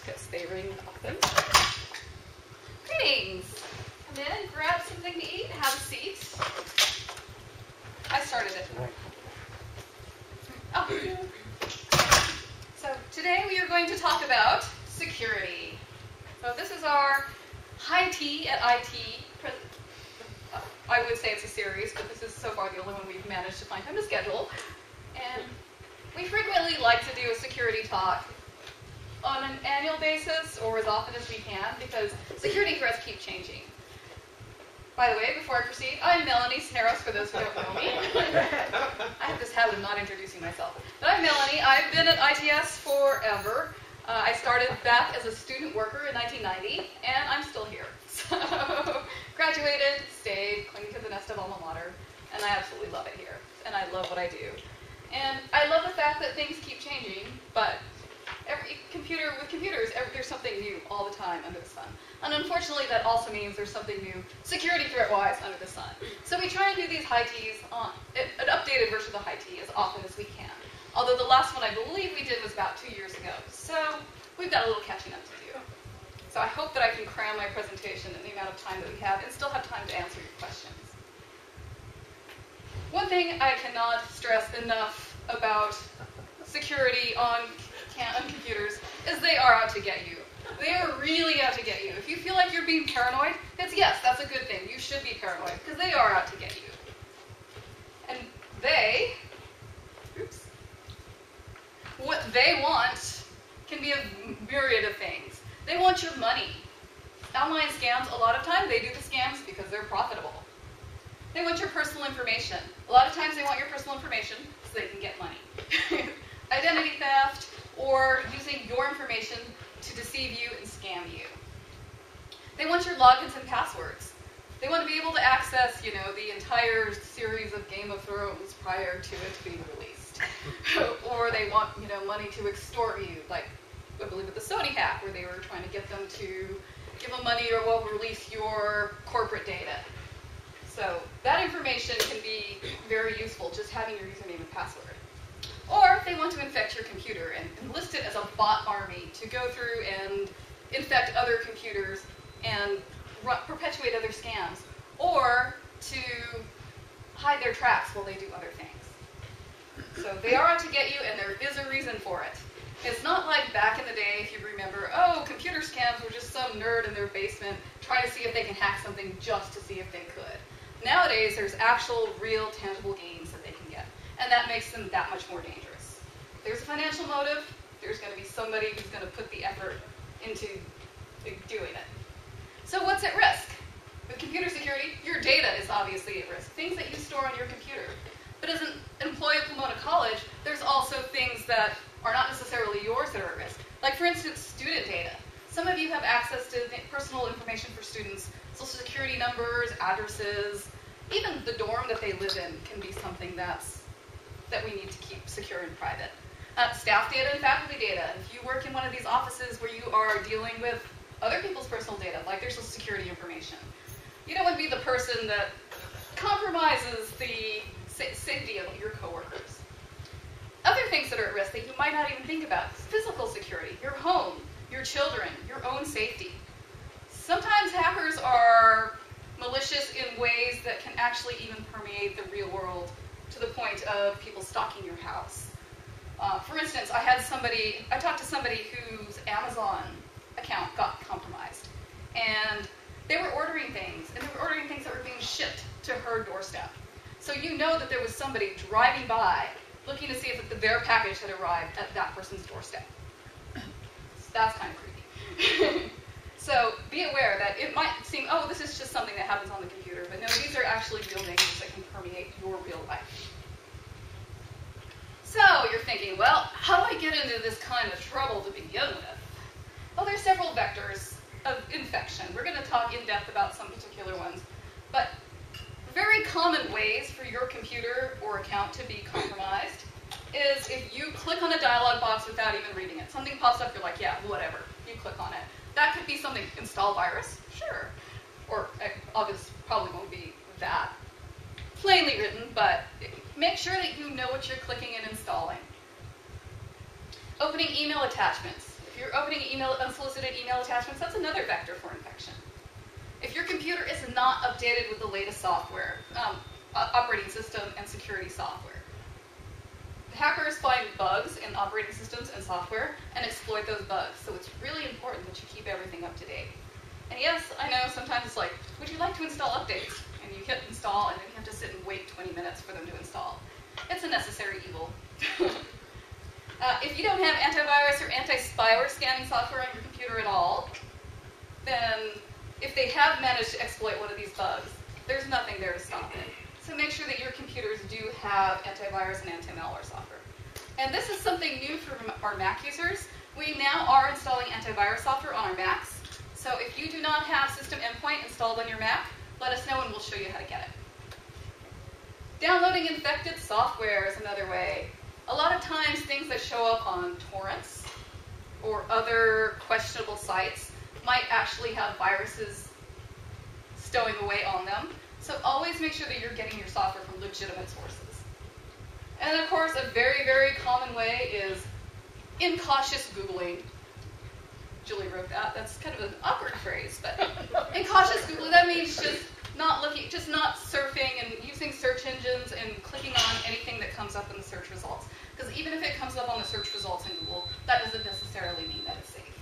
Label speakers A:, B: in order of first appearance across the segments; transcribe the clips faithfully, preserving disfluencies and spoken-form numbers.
A: because they ring often. Greetings. Come in, grab something to eat, have a seat. I started it. Oh. So today we are going to talk about security. So this is our High T at I T. I would say it's a series, but this is so far the only one we've managed to find time to schedule. And we frequently like to do a security talk on an annual basis or as often as we can because security threats keep changing. By the way, before I proceed, I'm Melanie Sneros, for those who don't know me. I have this habit of not introducing myself. But I'm Melanie. I've been at I T S forever. Uh, I started back as a student worker in nineteen ninety, and I'm still here. So, graduated, stayed, clinging to the nest of alma mater, and I absolutely love it here. And I love what I do. And I love the fact that things keep changing, but every computer with computers, every, there's something new all the time under the sun. And unfortunately, that also means there's something new security threat-wise under the sun. So we try and do these high Ts on an updated version of the high T as often as we can. Although the last one I believe we did was about two years ago. So we've got a little catching up to do. So I hope that I can cram my presentation in the amount of time that we have and still have time to answer your questions. One thing I cannot stress enough about security on, on computers is they are out to get you. They are really out to get you. If you feel like you're being paranoid, it's yes, that's a good thing. You should be paranoid because they are out to get you. And they, oops, what they want can be a myriad of things. They want your money. Online scams, a lot of times they do the scams because they're profitable. They want your personal information. A lot of times they want your personal information so they can get money. Identity theft or using your information to deceive you and scam you. They want your logins and passwords. They want to be able to access, you know, the entire series of Game of Thrones prior to it being released. Or they want, you know, money to extort you, like I believe with the Sony hack, where they were trying to get them to give them money or will release your corporate data. So that information can be very useful, just having your username and password. Or they want to infect your computer and enlist it as a bot army to go through and infect other computers and perpetuate other scams, or to hide their tracks while they do other things. So they are out to get you, and there is a reason for it. It's not like back in the day, if you remember, oh, computer scams were just some nerd in their basement trying to see if they can hack something just to see if they could. Nowadays, there's actual, real, tangible gains that they can get, and that makes them that much more dangerous. There's a financial motive. There's going to be somebody who's going to put the effort into doing it. So what's at risk? With computer security, your data is obviously at risk, things that you store on your computer. But as an employee of Pomona College, there's also things that are not necessarily yours that are at risk. Like, for instance, student data. Some of you have access to personal information for students, social security numbers, addresses, even the dorm that they live in can be something that's, that we need to keep secure and private. Uh, staff data and faculty data. If you work in one of these offices where you are dealing with other people's personal data, like their social security information, you don't want to be the person that compromises the sa- safety of your coworkers. Other things that are at risk that you might not even think about: physical security, your home, your children, your own safety. Sometimes hackers are malicious in ways that can actually even permeate the real world to the point of people stalking your house. Uh, for instance, I had somebody, I talked to somebody whose Amazon account got compromised. And they were ordering things, and they were ordering things that were being shipped to her doorstep. So you know that there was somebody driving by looking to see if their package had arrived at that person's doorstep. That's kind of creepy. So be aware that it might seem, oh, this is just something that happens on the computer, but no, these are actually real dangers that can permeate your real life. So you're thinking, well, how do I get into this kind of trouble to begin with? Well, there's several vectors of infection. We're going to talk in depth about some particular ones, but very common ways for your computer or account to be compromised is if you click on a dialog box without even reading it. Something pops up, you're like, yeah, whatever. You click on it. That could be something, install virus, sure. Or obviously probably won't be that plainly written, but make sure that you know what you're clicking and installing. Opening email attachments. If you're opening email, unsolicited email attachments, that's another vector for infection. If your computer is not updated with the latest software, um, uh, operating system and security software, hackers find bugs in operating systems and software and exploit those bugs. So it's really important that you keep everything up to date. And yes, I know sometimes it's like, would you like to install updates? And you hit install, and then you have to sit and wait twenty minutes for them to install. It's a necessary evil. uh, if you don't have antivirus or anti-spyware scanning software on your computer at all, then if they have managed to exploit one of these bugs, there's nothing there to stop it. So make sure that your computers do have antivirus and anti-malware software. And this is something new for our Mac users. We now are installing antivirus software on our Macs. So if you do not have System Endpoint installed on your Mac, let us know and we'll show you how to get it. Downloading infected software is another way. A lot of times things that show up on torrents or other questionable sites might actually have viruses stowing away on them. So always make sure that you're getting your software from legitimate sources. And of course, a very, very common way is incautious Googling. Julie wrote that. That's kind of an awkward phrase, but incautious Googling, that means just not looking, just not surfing and using search engines and clicking on anything that comes up in the search results. Because even if it comes up on the search results in Google, that doesn't necessarily mean that it's safe.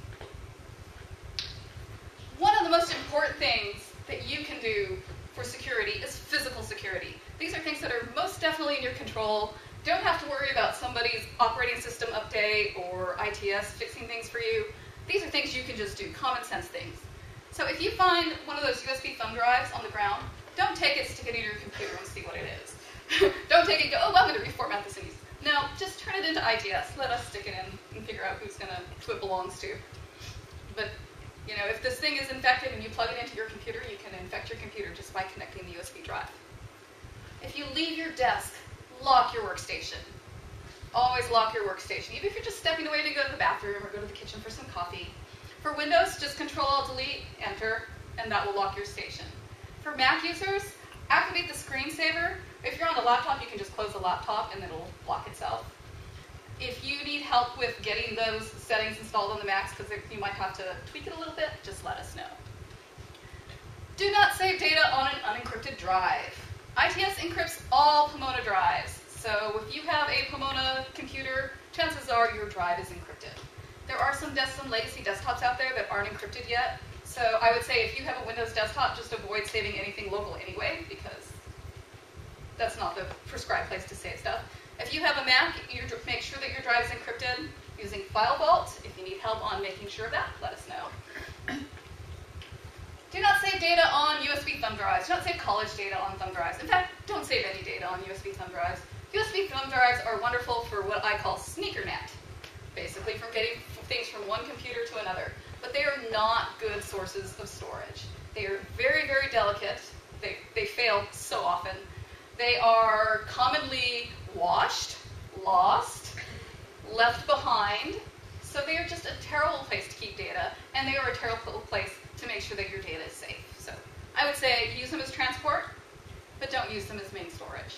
A: One of the most important things that you can do for security is physical security. These are things that are most definitely in your control. Don't have to worry about somebody's operating system update or I T S fixing things for you. These are things you can just do, common sense things. So if you find one of those U S B thumb drives on the ground, don't take it, stick it in your computer and see what it is. Don't take it and go, oh, I'm going to reformat this and use it. No, just turn it into I T S. Let us stick it in and figure out who's going to, who it belongs to. But you know, if this thing is infected and you plug it into your computer, you can infect your computer just by connecting the U S B drive. If you leave your desk, lock your workstation. Always lock your workstation, even if you're just stepping away to go to the bathroom or go to the kitchen for some coffee. For Windows, just Control-Alt-Delete, Enter, and that will lock your station. For Mac users, activate the screensaver. If you're on a laptop, you can just close the laptop and it'll lock itself. If you need help with getting those settings installed on the Macs, because you might have to tweak it a little bit, just let us know. Do not save data on an unencrypted drive. I T S encrypts all Pomona drives. So if you have a Pomona computer, chances are your drive is encrypted. There are some, some legacy desktops out there that aren't encrypted yet. So I would say if you have a Windows desktop, just avoid saving anything local anyway, because that's not the prescribed place to save stuff. If you have a Mac, you make sure that your drive is encrypted using FileVault. If you need help on making sure of that, let us know. Do not save data on U S B thumb drives. Do not save college data on thumb drives. In fact, don't save any data on U S B thumb drives. U S B thumb drives are wonderful for what I call sneaker net, basically from getting things from one computer to another. But they are not good sources of storage. They are very, very delicate. They, they fail so often. They are commonly washed, lost, left behind. So they are just a terrible place to keep data, and they are a terrible place to make sure that your data is safe. So I would say use them as transport, but don't use them as main storage.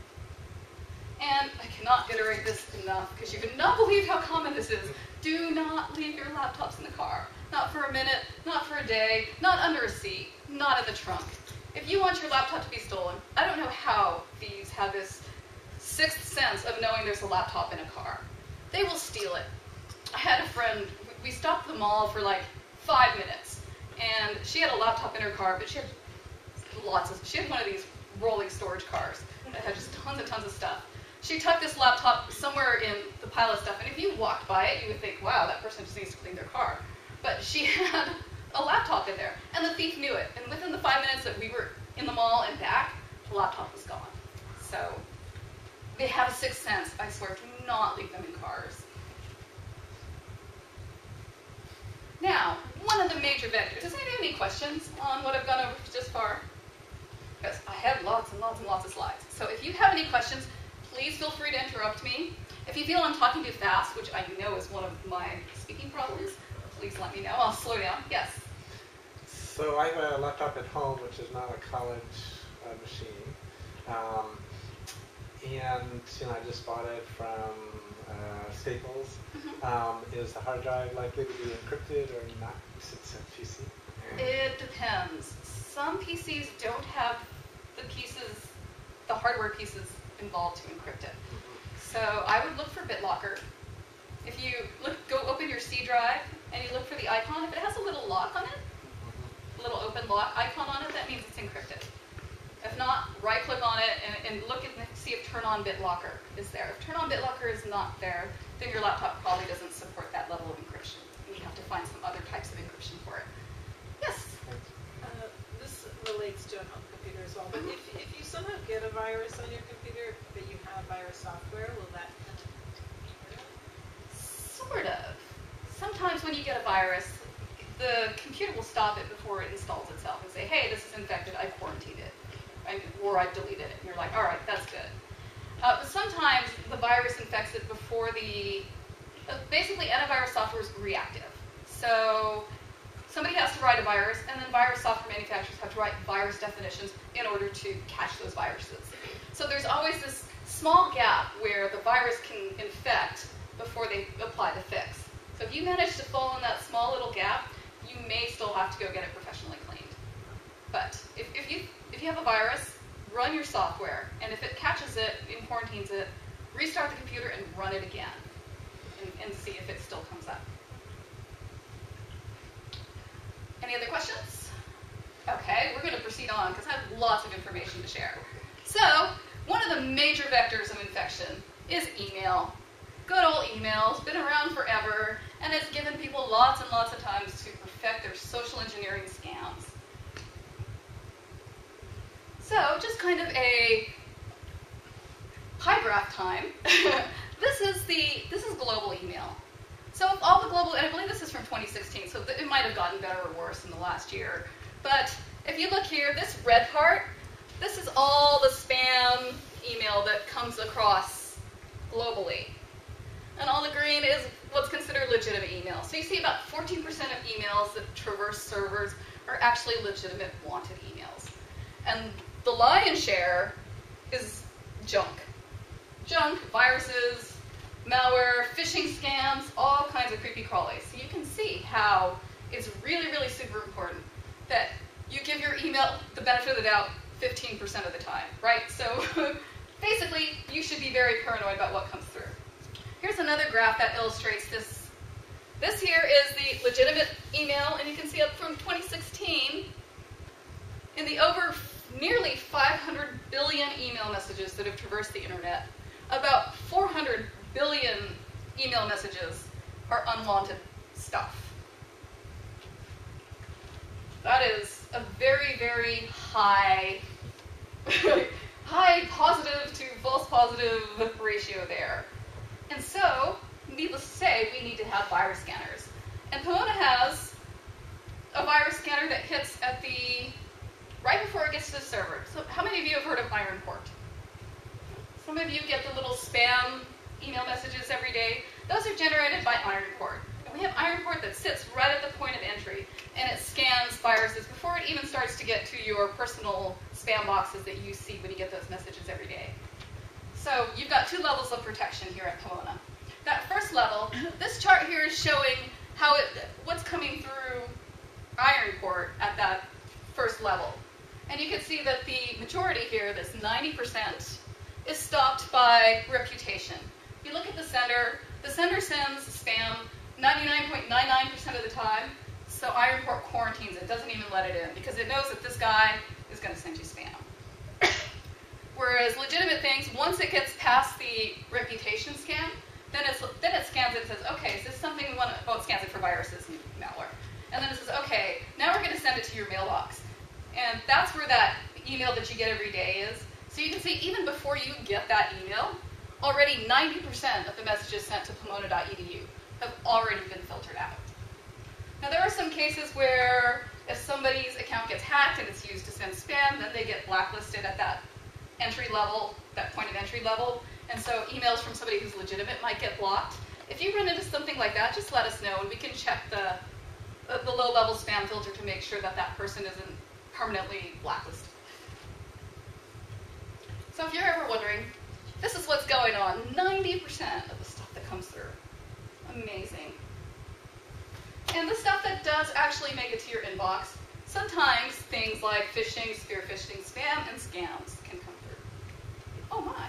A: And I cannot iterate this enough, because you cannot believe how common this is. Do not leave your laptops in the car. Not for a minute, not for a day, not under a seat, not in the trunk. If you want your laptop to be stolen, I don't know how thieves have this sixth sense of knowing there's a laptop in a car. They will steal it. I had a friend, we stopped at the mall for like five minutes, and she had a laptop in her car, but she had lots of, she had one of these rolling storage cars that had just tons and tons of stuff. She tucked this laptop somewhere in the pile of stuff, and if you walked by it, you would think, wow, that person just needs to clean their car. But she had a laptop in there, and the thief knew it. And within the five minutes that we were in the mall and back, the laptop was gone. So they have a sixth sense. I swear, do not leave them in cars. Now, one of the major vectors. Does anybody have any questions on what I've gone over just far? Because I have lots and lots and lots of slides. So if you have any questions, please feel free to interrupt me. If you feel I'm talking too fast, which I know is one of my speaking problems, please let me know. I'll slow down. Yes?
B: So I have a laptop at home, which is not a college uh, machine. Um, and you know, I just bought it from uh, Staples.
A: Mm-hmm.
B: Um, is the hard drive likely to be encrypted or not since it's P C?
A: It depends. Some P Cs don't have the pieces, the hardware pieces involved to encrypt it. So I would look for BitLocker. If you look, go open your C drive and you look for the icon, if it has a little lock on it, a little open lock icon on it, that means it's encrypted. If not, right-click on it and, and look and see if Turn On BitLocker is there. If Turn On BitLocker is not there, then your laptop probably doesn't support that level of encryption. And you have to find some other types of encryption for it. Yes?
C: Uh, this relates to an home computer as well, but if, if you somehow get a virus on your computer, but you have virus software, will that kind of get rid of it?
A: Sort of. Sometimes when you get a virus, the computer will stop it before it installs itself and say, hey, this is infected, I quarantined it. I, or I've deleted it. And you're like, all right, that's good. Uh, but sometimes the virus infects it before the... Uh, basically, antivirus software is reactive. So somebody has to write a virus, and then virus software manufacturers have to write virus definitions in order to catch those viruses. So there's always this small gap where the virus can infect before they apply the fix. So if you manage to fall in that small little gap, you may still have to go get it professionally cleaned. But if, if you if you have a virus, run your software, and if it catches it and quarantines it, restart the computer and run it again, and, and see if it still comes up. Any other questions? Okay, we're going to proceed on because I have lots of information to share. So, one of the major vectors of infection is email. Good old email. It's been around forever, and it's given people lots and lots of times to perfect their social engineering scams. So, just kind of a pie graph time. This is the this is global email. So, if all the global, and I believe this is from twenty sixteen, so it might have gotten better or worse in the last year. But if you look here, this red part, this is all the spam email that comes across globally. And all the green is what's considered legitimate email. So you see about fourteen percent of emails that traverse servers are actually legitimate wanted emails. And the lion's share is junk. Junk, viruses, malware, phishing scams, all kinds of creepy crawlies. So you can see how it's really, really super important that you give your email the benefit of the doubt fifteen percent of the time, right? So basically, you should be very paranoid about what comes through. Here's another graph that illustrates this. This here is the legitimate email, and you can see up from twenty sixteen, in the over nearly five hundred billion email messages that have traversed the internet, about four hundred billion email messages are unwanted stuff. That is a very, very high, high positive to false positive ratio there. And so, needless to say, we need to have virus scanners. And Pomona has a virus scanner that hits at the, right before it gets to the server. So how many of you have heard of IronPort? Some of you get the little spam email messages every day. Those are generated by IronPort. And we have IronPort that sits right at the point of entry, and it scans viruses before it even starts to get to your personal spam boxes that you see when you get those messages every day. So you've got two levels of protection here at Pomona. That first level, this chart here is showing how it, what's coming through IronPort at that first level. And you can see that the majority here, this ninety percent, is stopped by reputation. If you look at the sender, the sender sends spam ninety-nine point nine nine percent of the time, so IronPort quarantines it, doesn't even let it in, because it knows that this guy is going to send you spam. Whereas legitimate things, once it gets past the reputation scan, then, it's, then it scans it and says, okay, is this something we want to, well, it scans it for viruses and malware. And then it says, okay, now we're going to send it to your mailbox. And that's where that email that you get every day is. So you can see, even before you get that email, already ninety percent of the messages sent to pomona dot e d u have already been filtered out. Now, there are some cases where if somebody's account gets hacked and it's used to send spam, then they get blacklisted at that entry level, that point of entry level, and so emails from somebody who's legitimate might get blocked. If you run into something like that, just let us know, and we can check the, the, the low-level spam filter to make sure that that person isn't permanently blacklisted. So if you're ever wondering, This is what's going on. ninety percent of the stuff that comes through. Amazing. And the stuff that does actually make it to your inbox, sometimes things like phishing, spear phishing, spam, and scams can come through. Oh my.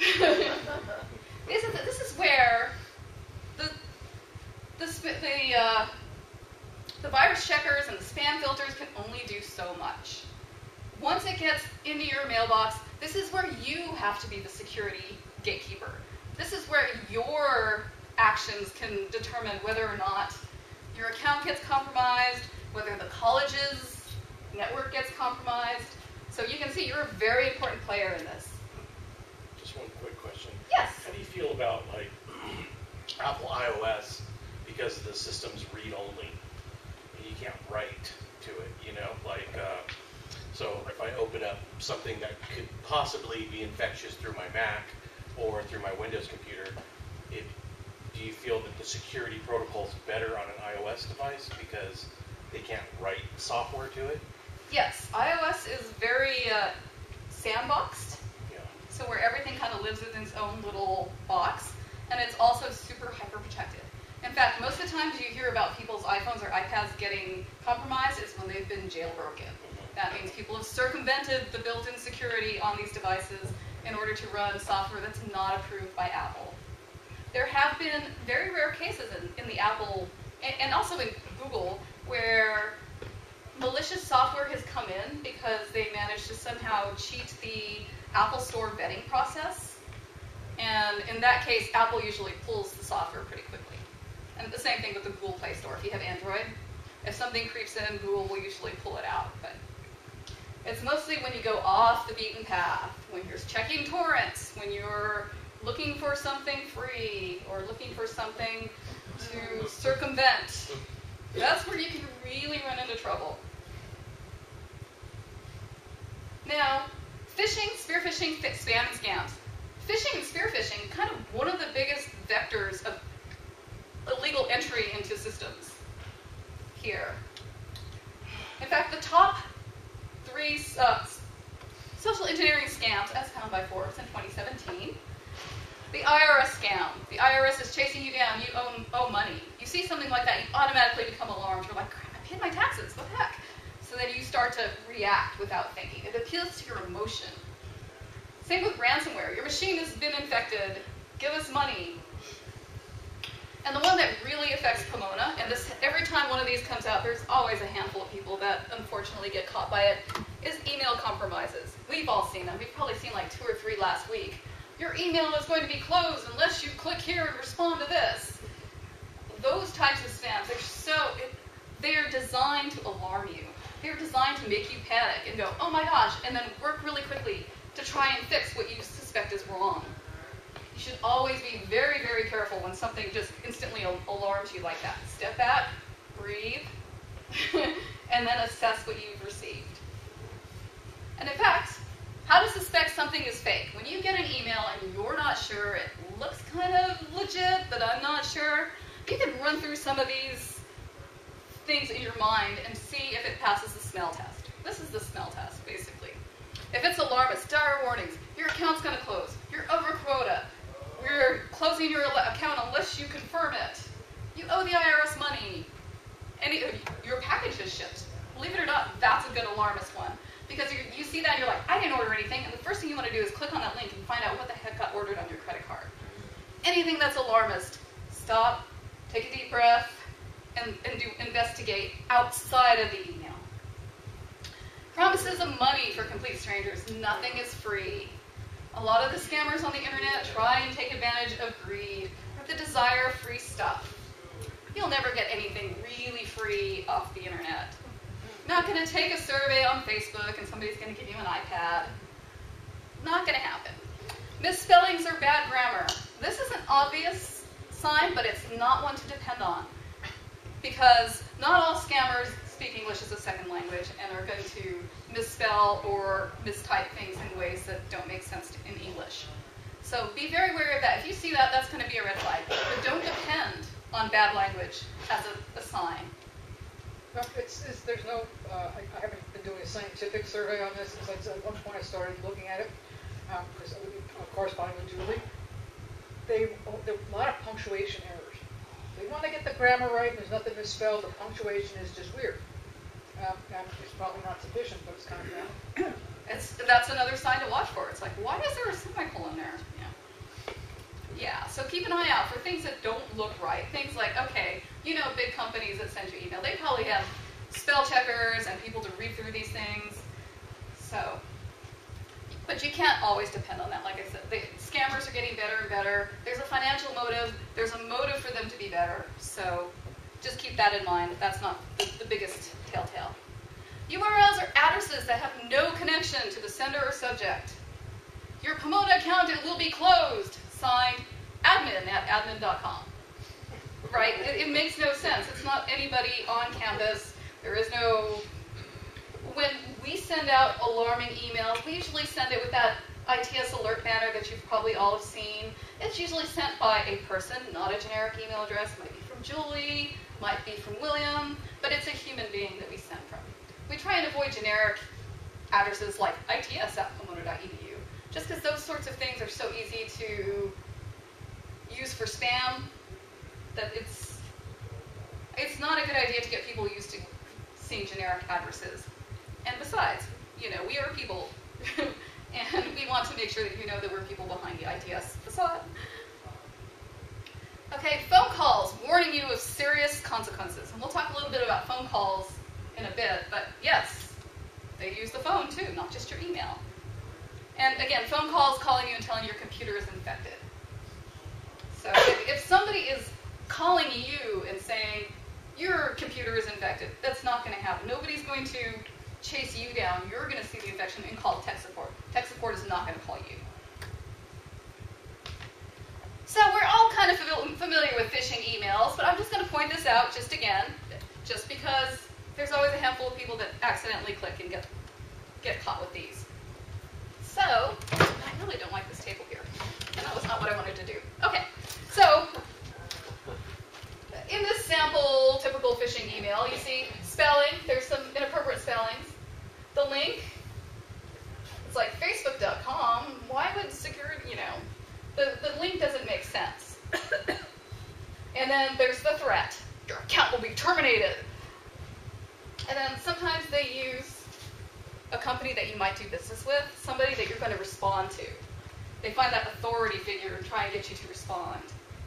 A: this, is, this is where the, the, the, uh, the virus checkers and the spam filters can only do so much. Once it gets into your mailbox, this is where you have to be the security gatekeeper. This is where your actions can determine whether or not your account gets compromised, whether the college's network gets compromised. So you can see you're a very important player in this.
D: Just one quick question.
A: Yes.
D: How do you feel about like Apple iOS, because the system's read-only? You can't write to it, you know, like, uh, so if I open up something that could possibly be infectious through my Mac or through my Windows computer, it, do you feel that the security protocol is better on an iOS device because they can't write software to it?
A: Yes, iOS is very uh, sandboxed,
D: Yeah.
A: so where everything kind of lives in its own little box, and it's also super hyper protected. In fact, most of the times you hear about people's iPhones or iPads getting compromised is when they've been jailbroken. That means people have circumvented the built-in security on these devices in order to run software that's not approved by Apple. There have been very rare cases in, in the Apple, and, and also in Google, where malicious software has come in because they managed to somehow cheat the Apple Store vetting process. And in that case, Apple usually pulls the software pretty quickly. And the same thing with the Google Play Store. If you have Android, if something creeps in, Google will usually pull it out. But it's mostly when you go off the beaten path, when you're checking torrents, when you're looking for something free, or looking for something to circumvent. That's where you can really run into trouble. Now, phishing, spear phishing, spam, and scams. Phishing and spear phishing, kind of one of the biggest vectors of illegal entry into systems here. In fact, the top three uh, social engineering scams, as found by Forbes in twenty seventeen, the I R S scam. The I R S is chasing you down. You owe, owe money. You see something like that, you automatically become alarmed. You're like, crap, I paid my taxes. What the heck? So then you start to react without thinking. It appeals to your emotion. Same with ransomware. Your machine has been infected. Give us money. And the one that really affects Pomona, and this, every time one of these comes out, there's always a handful of people that unfortunately get caught by it, is email compromises. We've all seen them. We've probably seen like two or three last week. Your email is going to be closed unless you click here and respond to this. Those types of spams, they're so, it, they are designed to alarm you. They're designed to make you panic and go, oh my gosh, and then work really quickly to try and fix what you suspect is wrong. You should always be very, very careful when something just instantly alarms you like that. Step back, breathe, and then assess what you've received. And in fact, how to suspect something is fake. When you get an email and you're not sure, it looks kind of legit, but I'm not sure, you can run through some of these things in your mind and see if it passes the smell test. This is the smell test, basically. If it's alarmist, dire warnings, your account's going to close, you're over quota, you're closing your account unless you confirm it, you owe the I R S money, and your package is shipped. Believe it or not, that's a good alarmist one. Because you, you see that and you're like, I didn't order anything, and the first thing you want to do is click on that link and find out what the heck got ordered on your credit card. Anything that's alarmist, stop, take a deep breath, and, and do investigate outside of the email. Promises of money for complete strangers. Nothing is free. A lot of the scammers on the internet try and take advantage of greed or the desire of free stuff. You'll never get anything really free off the internet. Not going to take a survey on Facebook and somebody's going to give you an iPad. Not going to happen. Misspellings or bad grammar. This is an obvious sign, but it's not one to depend on. Because not all scammers speak English as a second language and are going to misspell or mistype things in ways that don't make sense in English. So be very wary of that. If you see that, that's going to be a red flag. But don't depend on bad language as a, a sign.
E: No, it's, it's, there's no, uh, I, I haven't been doing a scientific survey on this since at one point I started looking at it. Because um, uh, corresponding with Julie, they, oh, there are a lot of punctuation errors. They want to get the grammar right, and there's nothing misspelled, the punctuation is just weird. Um, and it's probably not sufficient, but it's kind of grammar.
A: It's, that's another sign to watch for. It's like, why is there a semicolon there? Yeah. Yeah, so keep an eye out for things that don't look right. Things like, okay, you know, big companies that send you email, they probably have spell checkers and people to read through these things. So, but you can't always depend on that. Like I said, the scammers are getting better and better. There's a financial motive. There's a motive for them to be better. So just keep that in mind. That's not the, the biggest telltale. U R Ls are addresses that have no connection to the sender or subject. Your Pomona account, it will be closed. Signed, admin at admin dot com. Right? It, it makes no sense. It's not anybody on campus. There is no... When we send out alarming emails, we usually send it with that I T S alert banner that you've probably all have seen. It's usually sent by a person, not a generic email address. It might be from Julie, might be from William, but it's a human being that we send from. We try and avoid generic addresses like I T S at pomona dot E D U, just because those sorts of things are so easy to use for spam that it's it's not a good idea to get people used to seeing generic addresses. And besides, you know, we are people, and we want to make sure that you know that we're people behind the I T S facade. Okay, phone calls, warning you of serious consequences. And we'll talk a little bit about phone calls in a bit, but yes, they use the phone too, not just your email. And again, phone calls calling you and telling your computer is infected. So if, if somebody is calling you and saying, your computer is infected, that's not going to happen. Nobody's going to chase you down. You're going to see the infection and call tech support. Tech support is not going to call you. So we're all kind of familiar with phishing emails, but I'm just going to point this out just again, just because there's always a handful of people that accidentally click and get, get caught with these. So, I really don't like this table here, and that was not what I wanted to do. Okay, so in this sample typical phishing email, you see spelling, there's some inappropriate spellings. The link, it's like facebook dot com, why would security, you know, the, the link doesn't make sense. And then there's the threat, your account will be terminated. And then sometimes they use a company that you might do business with, somebody that you're going to respond to. They find that authority figure and try and get you to respond.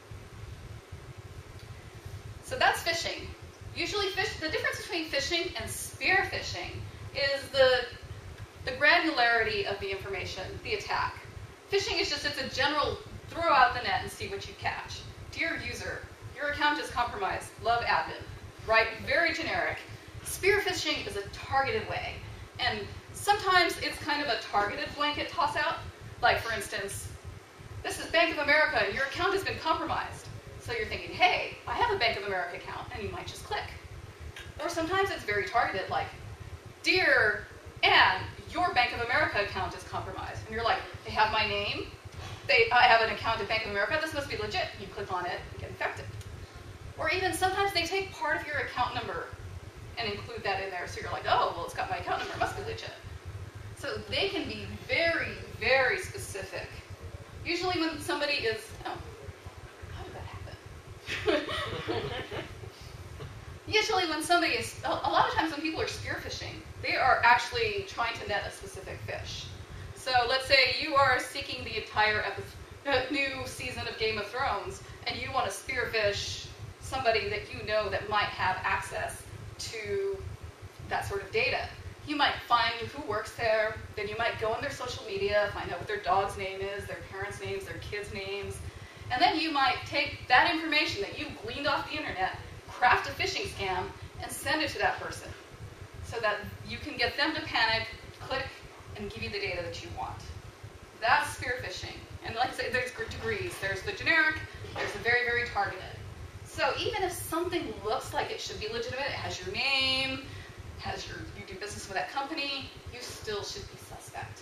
A: So that's phishing. Usually fish, the difference between phishing and spear phishing is the, the granularity of the information, the attack. Phishing is just, it's a general throw out the net and see what you catch. Dear user, your account is compromised. Love admin. Right? Very generic. Spear phishing is a targeted way. And sometimes it's kind of a targeted blanket toss out. Like, for instance, this is Bank of America and your account has been compromised. So you're thinking, hey, I have a Bank of America account, and you might just click. Or sometimes it's very targeted, like, dear Anne, your Bank of America account is compromised. And you're like, they have my name, they, I have an account at Bank of America, this must be legit. You click on it and get infected. Or even sometimes they take part of your account number and include that in there, so you're like, oh, well, it's got my account number, it must be legit. So they can be very, very specific. Usually when somebody is, oh, how did that happen? Usually when somebody is, a lot of times when people are spear phishing, they are actually trying to net a specific fish. So let's say you are seeking the entire epi- new season of Game of Thrones, and you want to spearfish somebody that you know that might have access to that sort of data. You might find who works there, then you might go on their social media, find out what their dog's name is, their parents' names, their kids' names, and then you might take that information that you gleaned off the internet, craft a phishing scam, and send it to that person so that you can get them to panic, click, and give you the data that you want. That's spear phishing. And like I say, there's degrees. There's the generic, there's the very, very targeted. So even if something looks like it should be legitimate, it has your name, has your, you do business with that company, you still should be suspect.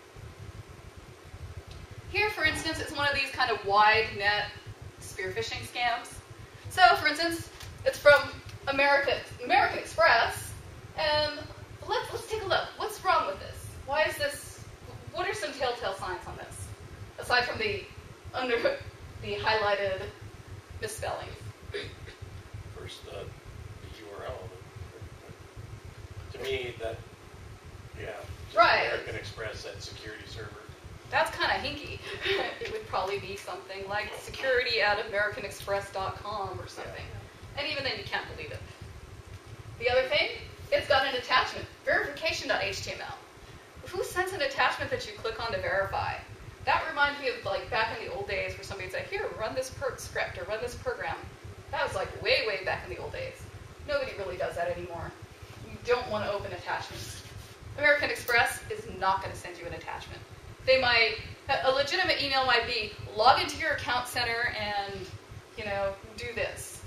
A: Here, for instance, it's one of these kind of wide net spear phishing scams. So, for instance, it's from America, American Express, and let's, let's take a look. What's wrong with this? Why is this, what are some telltale signs on this? aside from the under the highlighted misspellings.
D: First, the, the U R L. To me, that, yeah. just
A: Right.
D: American Express, that security server.
A: That's kind of hinky. It would probably be something like security at american express dot com or something. And even then, you can't believe it. The other thing, it's got an attachment, verification dot H T M L. Who sends an attachment that you click on to verify? That reminds me of like back in the old days where somebody would say, here, run this per script or run this program. That was like way, way back in the old days. Nobody really does that anymore. You don't want to open attachments. American Express is not going to send you an attachment. They might, a legitimate email might be, log into your account center and, you know, do this.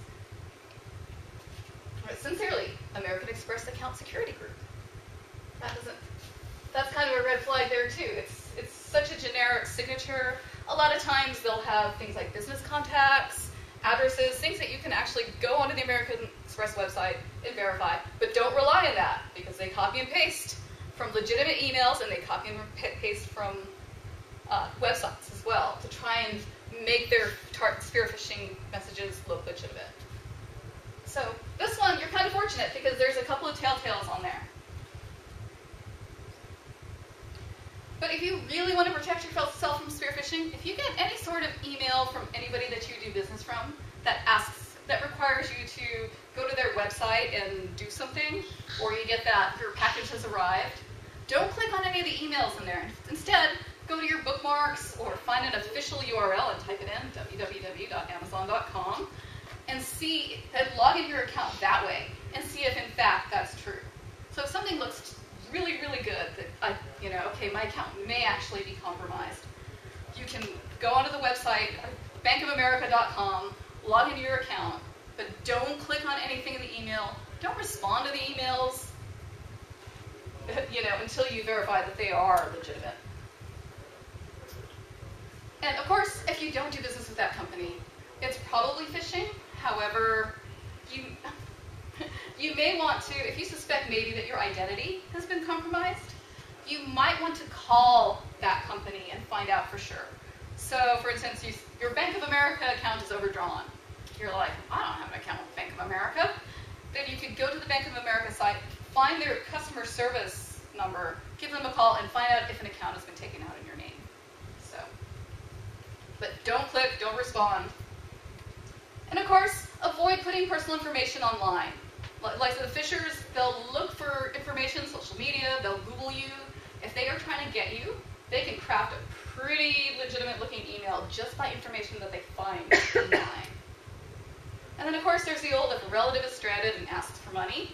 A: But sincerely, American Express Account Security Group. That doesn't, that's kind of a red flag there too. It's, it's such a generic signature. A lot of times they'll have things like business contacts, addresses, things that you can actually go onto the American Express website and verify. But don't rely on that because they copy and paste from legitimate emails and they copy and paste from uh, websites as well to try and make their tar spear phishing messages look legitimate. So this one, you're kind of fortunate because there's a couple of telltales on there. But if you really want to protect yourself from spear phishing, if you get any sort of email from anybody that you do business from that asks, that requires you to go to their website and do something, or you get that your package has arrived, don't click on any of the emails in there. Instead, go to your bookmarks or find an official U R L and type it in, w w w dot amazon dot com, and see, and log into your account that way and see if in fact that's true. So if something looks really, really good, that I, you know, okay, my account may actually be compromised, you can go onto the website, bank of america dot com, log into your account, but don't click on anything in the email. Don't respond to the emails, you know, until you verify that they are legitimate. And of course, if you don't do business with that company, it's probably phishing. However, you you may want to, if you suspect maybe that your identity has been compromised, you might want to call that company and find out for sure. So, for instance, you, your Bank of America account is overdrawn. You're like, I don't have an account with Bank of America. Then you could go to the Bank of America site, find their customer service number, give them a call, and find out if an account has been taken out in your name. So, but don't click, don't respond. And of course, avoid putting personal information online. Like the phishers, they'll look for information, social media, they'll Google you. If they are trying to get you, they can craft a pretty legitimate looking email just by information that they find online. And then of course there's the old, if a relative is stranded and asks for money,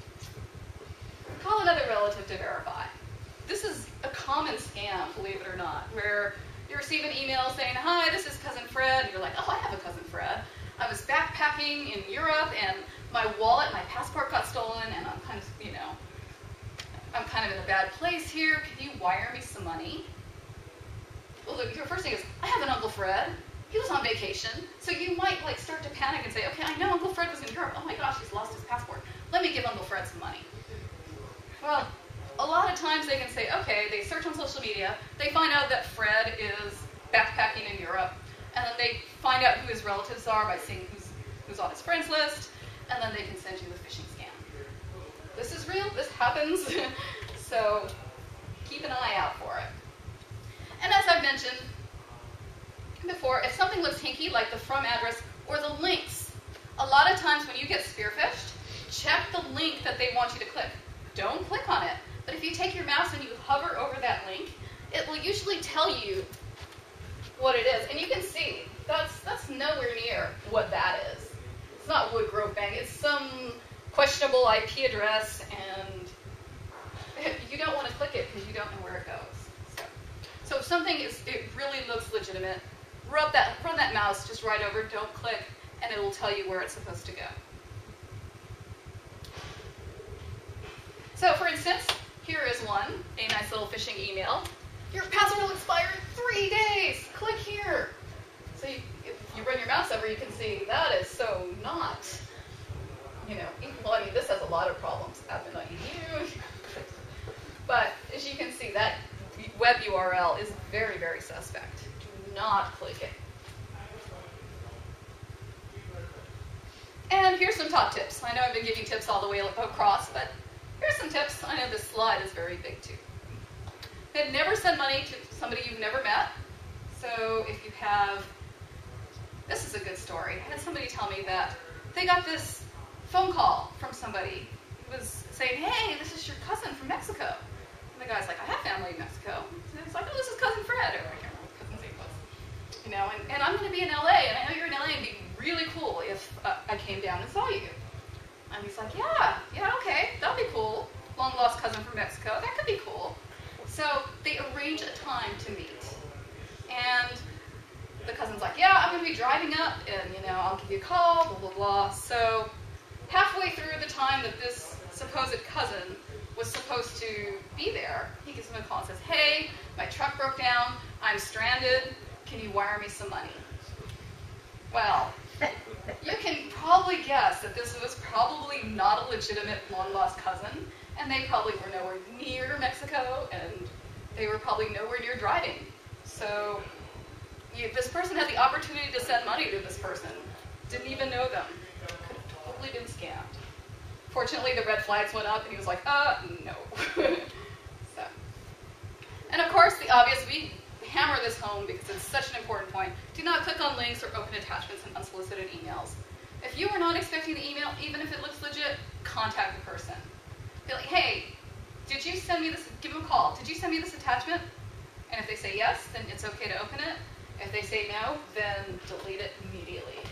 A: call another relative to verify. This is a common scam, believe it or not, where you receive an email saying, hi, this is Cousin Fred, and you're like, oh, I have a Cousin Fred. I was backpacking in Europe, and my wallet, my passport got stolen, and I'm kind of, you know, I'm kind of in a bad place here. Can you wire me some money? Well, look, your first thing is, I have an Uncle Fred. He was on vacation. So you might like start to panic and say, okay, I know Uncle Fred was in Europe. Oh my gosh, he's lost his passport. Let me give Uncle Fred some money. Well, a lot of times they can say, okay, they search on social media, they find out that Fred is backpacking in Europe, and then they find out who his relatives are by seeing who's, who's on his friends list, and then they can send you the phishing scam. This is real, this happens, so keep an eye out for it. And as I've mentioned before, if something looks hinky, like the from address or the links, a lot of times when you get spear phished, check the link that they want you to click. Don't click on it, but if you take your mouse and you hover over that link, it will usually tell you what it is. And you can see, that's, that's nowhere near what that is. It's not Woodgrove Bank, it's some questionable I P address, and you don't want to click it because you don't know where it goes. So, so if something is, it really looks legitimate, rub that, run that mouse just right over, don't click, and it will tell you where it's supposed to go. So for instance, here is one, a nice little phishing email. Your password will expire in three days. Click here. So you, if you run your mouse over, you can see that is so not, you know, well, I mean, this has a lot of problems. admin dot e d u. But as you can see, that web U R L is very, very suspect. Do not click it. And here's some top tips. I know I've been giving tips all the way across, but here's some tips. I know this slide is very big too. Then never send money to somebody you've never met. So if you have, this is a good story. I had somebody tell me that they got this phone call from somebody who was saying, hey, this is your cousin from Mexico. And the guy's like, I have family in Mexico. And he's like, oh, this is cousin Fred. Or I can't remember what cousin's name was. You know, and, and I'm going to be in L A, and I know you're in L A, and it'd be really cool if uh, I came down and saw you. And he's like, yeah, yeah, okay, that'd be cool. Long lost cousin from Mexico, that could be cool. So they arrange a time to meet. And the cousin's like, yeah, I'm going to be driving up, and, you know, I'll give you a call, blah, blah, blah. So halfway through the time that this supposed cousin was supposed to be there, he gives him a call and says, hey, my truck broke down, I'm stranded, can you wire me some money? Well, you can probably guess that this was probably not a legitimate long-lost cousin, and they probably were nowhere near Mexico, and they were probably nowhere near driving. So you, this person had the opportunity to send money to this person, didn't even know them, could have totally been scammed. Fortunately, the red flags went up, and he was like, uh, no. So, and of course, the obvious, we hammer this home because it's such an important point. Do not click on links or open attachments in unsolicited emails. If you are not expecting the email, even if it looks legit, contact the person. Be like, hey, did you send me this, give them a call, did you send me this attachment? And if they say yes, then it's okay to open it. If they say no, then delete it immediately.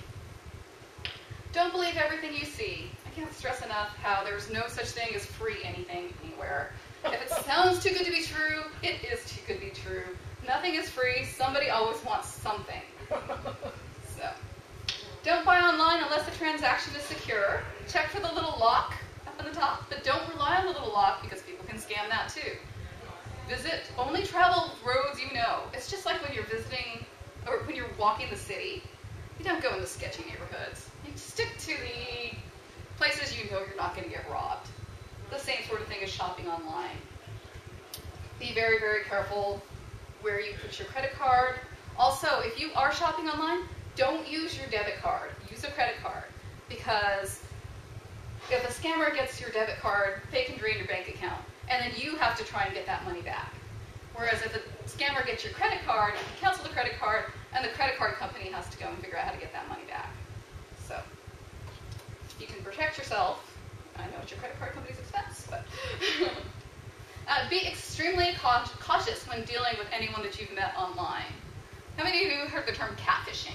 A: Don't believe everything you see. I can't stress enough how there's no such thing as free anything anywhere. If it sounds too good to be true, it is too good to be true. Nothing is free. Somebody always wants something. So, don't buy online unless the transaction is secure. Check for the little lock up on the top, but don't rely on the little lock because people can scam that too. Visit, only travel roads you know. It's just like when you're visiting, or when you're walking the city. You don't go in the sketchy neighborhoods. You stick to the places you know you're not going to get robbed. The same sort of thing as shopping online. Be very, very careful where you put your credit card. Also, if you are shopping online, don't use your debit card. Use a credit card. Because if a scammer gets your debit card, they can drain your bank account. And then you have to try and get that money back. Whereas if a scammer gets your credit card, you can cancel the credit card, and the credit card company has to go and figure out how to get that money back. So, you can protect yourself. I know it's your credit card company's expense, but uh, be extremely cautious when dealing with anyone that you've met online. How many of you have heard the term catfishing?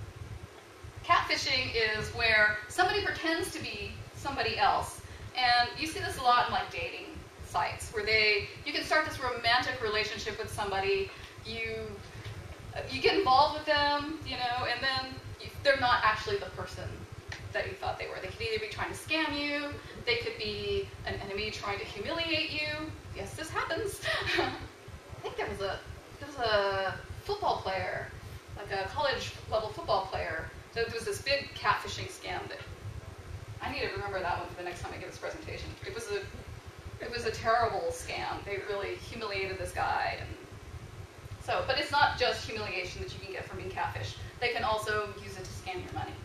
A: Catfishing is where somebody pretends to be somebody else, and you see this a lot in like dating sites, where they, you can start this romantic relationship with somebody, you, you get involved with them, you know, and then you, they're not actually the person that you thought they were. They could either be trying to scam you, they could be an enemy trying to humiliate you. Yes, this happens. I think there was a, there was a football player, like a college level football player, there was this big catfishing scam that, I need to remember that one for the next time I give this presentation. It was a It was a terrible scam. They really humiliated this guy. And so, but it's not just humiliation that you can get from being catfished. They can also use it to scam your money.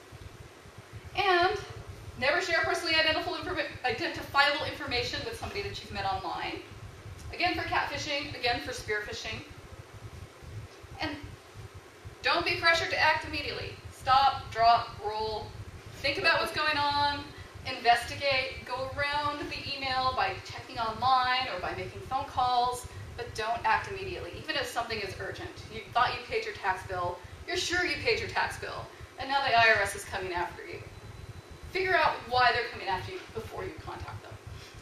A: And never share personally identifiable, informa- identifiable information with somebody that you've met online. Again for catfishing, again for spear phishing. And don't be pressured to act immediately. Stop, drop, roll. Think about what's going on. Investigate, go around the email by checking online or by making phone calls, but don't act immediately, even if something is urgent. You thought you paid your tax bill, you're sure you paid your tax bill, and now the I R S is coming after you. Figure out why they're coming after you before you contact them.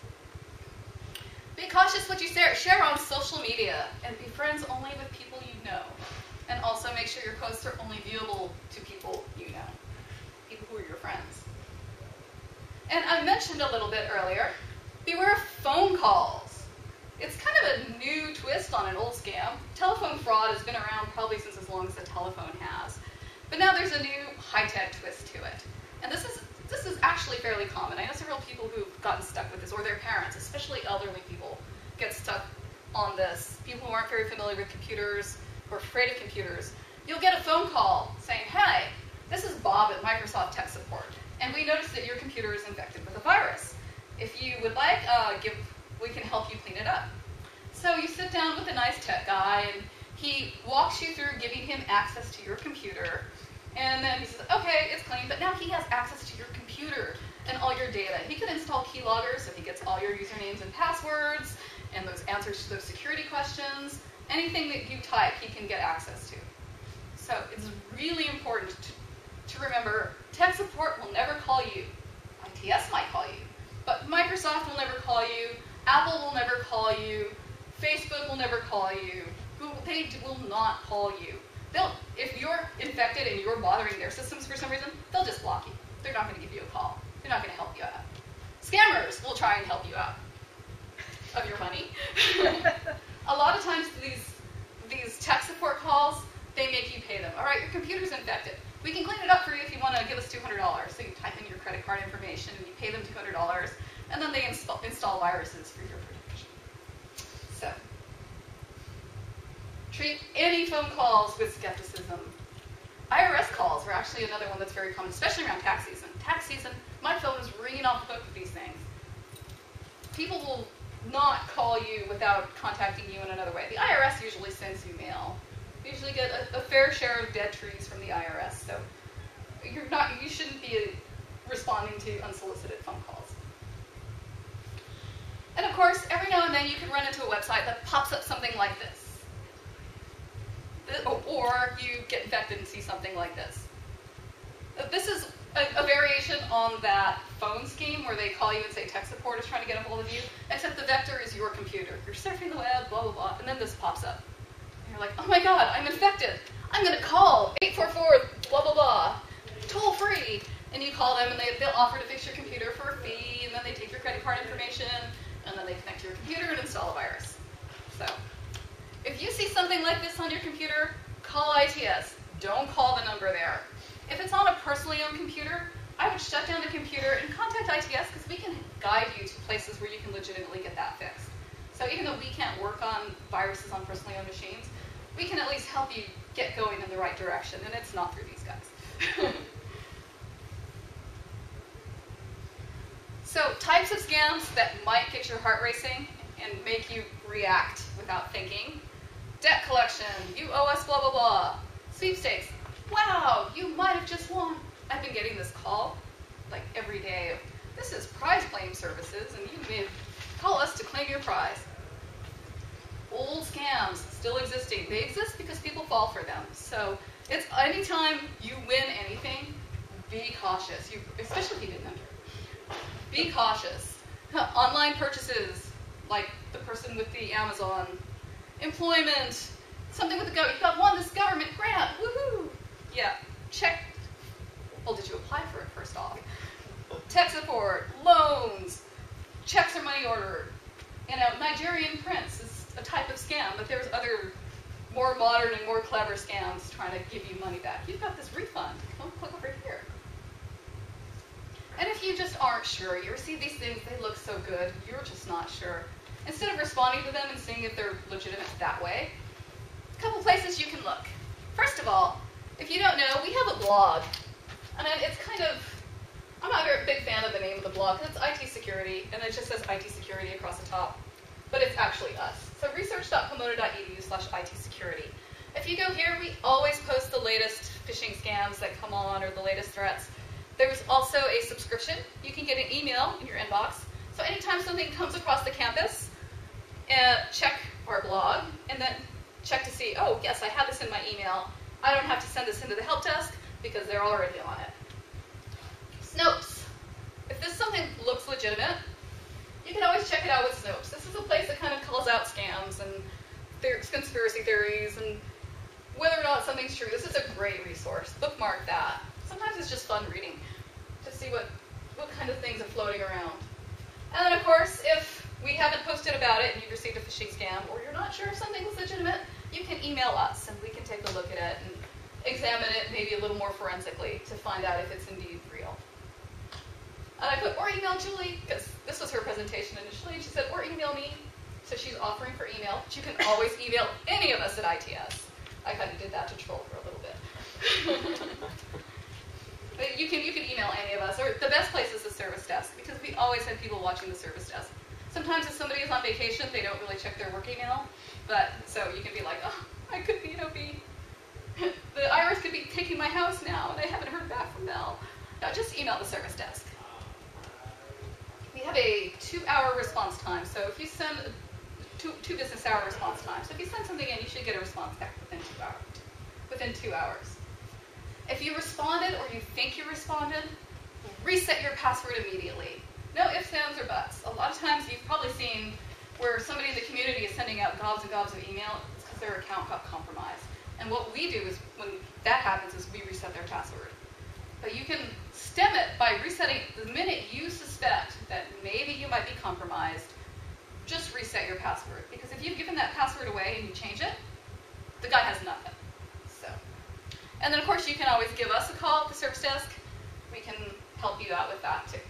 A: Be cautious what you share on social media, and be friends only with people you know. And also make sure your posts are only viewable to people you know, people who are your friends. And I mentioned a little bit earlier, beware of phone calls. It's kind of a new twist on an old scam. Telephone fraud has been around probably since as long as the telephone has. But now there's a new high-tech twist to it. And this is this is actually fairly common. I know several people who've gotten stuck with this, or their parents, especially elderly people, get stuck on this. People who aren't very familiar with computers, who are afraid of computers, you'll get a phone call saying, hey, this is Bob at Microsoft Tech Support, and we noticed that your computer is infected with a virus. If you would like, uh, give, we can help you clean it up. So you sit down with a nice tech guy, and he walks you through giving him access to your computer, and then he says, okay, it's clean, but now he has access to your computer and all your data. He can install keyloggers, so he gets all your usernames and passwords, and those answers to those security questions. Anything that you type, he can get access to. So it's really important to, to remember, tech support will never call you. I T S might call you, but Microsoft will never call you, Apple will never call you, Facebook will never call you, Google, they will not call you. They'll, if you're infected and you're bothering their systems for some reason, they'll just block you. They're not going to give you a call. They're not going to help you out. Scammers will try and help you out of your money. A lot of times these, these tech support calls, they make you pay them. All right, your computer's infected. We can clean it up for you if you want to give us two hundred dollars. So you type in your credit card information and you pay them two hundred dollars, and then they install, install viruses for your protection. So treat any phone calls with skepticism. I R S calls are actually another one that's very common, especially around tax season. Tax season, my phone is ringing off the hook with these things. People will not call you without contacting you in another way. The I R S usually sends you mail. You usually get a, a fair share of dead trees from the I R S, so you're not, you shouldn't be responding to unsolicited phone calls. And of course, every now and then you can run into a website that pops up something like this. Or you get infected and see something like this. This is a, a variation on that phone scheme where they call you and say tech support is trying to get a hold of you, except the vector is your computer. You're surfing the web, blah, blah, blah, and then this pops up. And you're like, oh my god, I'm infected. I'm going to call eight four four, blah, blah, blah, toll free. And you call them and they, they'll offer to fix your computer for a fee, and then they take your credit card information, and then they connect to your computer and install a virus. So if you see something like this on your computer, call I T S. Don't call the number there. If it's on a personally owned computer, I would shut down the computer and contact I T S because we can guide you to places where you can legitimately get that fixed. So even though we can't work on viruses on personally owned machines, we can at least help you get going in the right direction, and it's not through these guys. So types of scams that might get your heart racing and make you react without thinking. Debt collection, you owe us blah, blah, blah. Sweepstakes, wow, you might have just won. I've been getting this call like every day of, this is prize claim services, and you may call us to claim your prize. Old scams, still existing. They exist because people fall for them. So it's anytime you win anything, be cautious, you, especially if you didn't enter. Be cautious. Online purchases, like the person with the Amazon. Employment, something with the government. You got won this government grant, woohoo! Yeah, check. Well, did you apply for it first off? Tech support, loans, checks are money ordered. You know, Nigerian prince is a type of scam, but there's other more modern and more clever scams trying to give you money back. You've got this refund. Come click over here. And if you just aren't sure, you receive these things, they look so good, you're just not sure. Instead of responding to them and seeing if they're legitimate that way, a couple places you can look. First of all, if you don't know, we have a blog. And it's kind of, I'm not a very big fan of the name of the blog, because it's I T security, and it just says I T security across the top. But it's actually us. So research dot pomoto dot e d u slash I T security. If you go here, we always post the latest phishing scams that come on, or the latest threats. There's also a subscription. You can get an email in your inbox. So anytime something comes across the campus, uh, check our blog, and then check to see, oh, yes, I have this in my email. I don't have to send this into the help desk because they're already on it. Snopes. If this something looks legitimate, you can always check it out with Snopes. This is a place that kind of calls out scams and there's conspiracy theories and whether or not something's true. This is a great resource. Bookmark that. Sometimes it's just fun reading to see what, what kind of things are floating around. And then, of course, if we haven't posted about it and you've received a phishing scam or you're not sure if something is legitimate, you can email us and we can take a look at it and examine it maybe a little more forensically to find out if it's indeed real. And I put, or email Julie, because this was her presentation initially, and she said, or email me. So she's offering for email, but you can always email any of us at I T S. I kind of did that to troll for a little bit. But you can you can email any of us, or the best place is the service desk, because we always have people watching the service desk. Sometimes if somebody is on vacation, they don't really check their work email, but so you can be like, oh, I could be, you know, be, the I R S could be taking my house now, and I haven't heard back from Mel. No, just email the service desk. We have a two-hour response time, so if you send two, two business hour response time, so if you send something in, you should get a response back within two hours. Within two hours. If you responded or you think you responded, reset your password immediately. No ifs, ands, or buts. A lot of times you've probably seen where somebody in the community is sending out gobs and gobs of email. It's because their account got compromised. And what we do is, when that happens, is we reset their password. But you can stem it by resetting the minute you suspect that maybe you might be compromised. Just reset your password. Because if you've given that password away and you change it, the guy has nothing. So, and then of course you can always give us a call at the service desk. We can help you out with that too.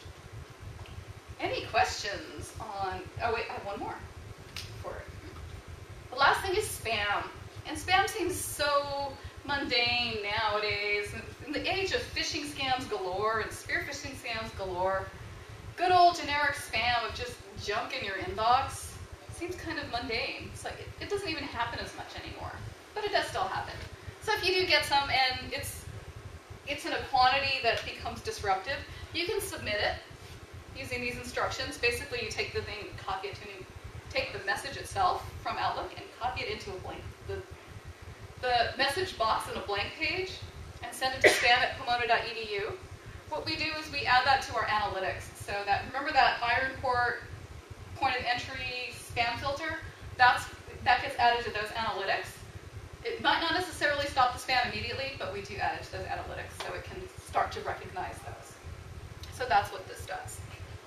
A: Any questions on, oh wait, I have one more for it. The last thing is spam. And spam seems so mundane nowadays. In the age of phishing scams galore and spear phishing scams galore, good old generic spam of just junk in your inbox seems kind of mundane. It's like, it, it doesn't even happen as much anymore. But it does still happen. So if you do get some and it's it's in a quantity that becomes disruptive, you can submit it using these instructions. Basically, you take the thing, copy it to new, take the message itself from Outlook and copy it into a blank, the, the message box in a blank page, and send it to spam at pomona dot e d u. What we do is we add that to our analytics. So that, remember that Ironport point of entry spam filter? That's, that gets added to those analytics. It might not necessarily stop the spam immediately, but we do add it to those analytics so it can start to recognize those. So that's what this does.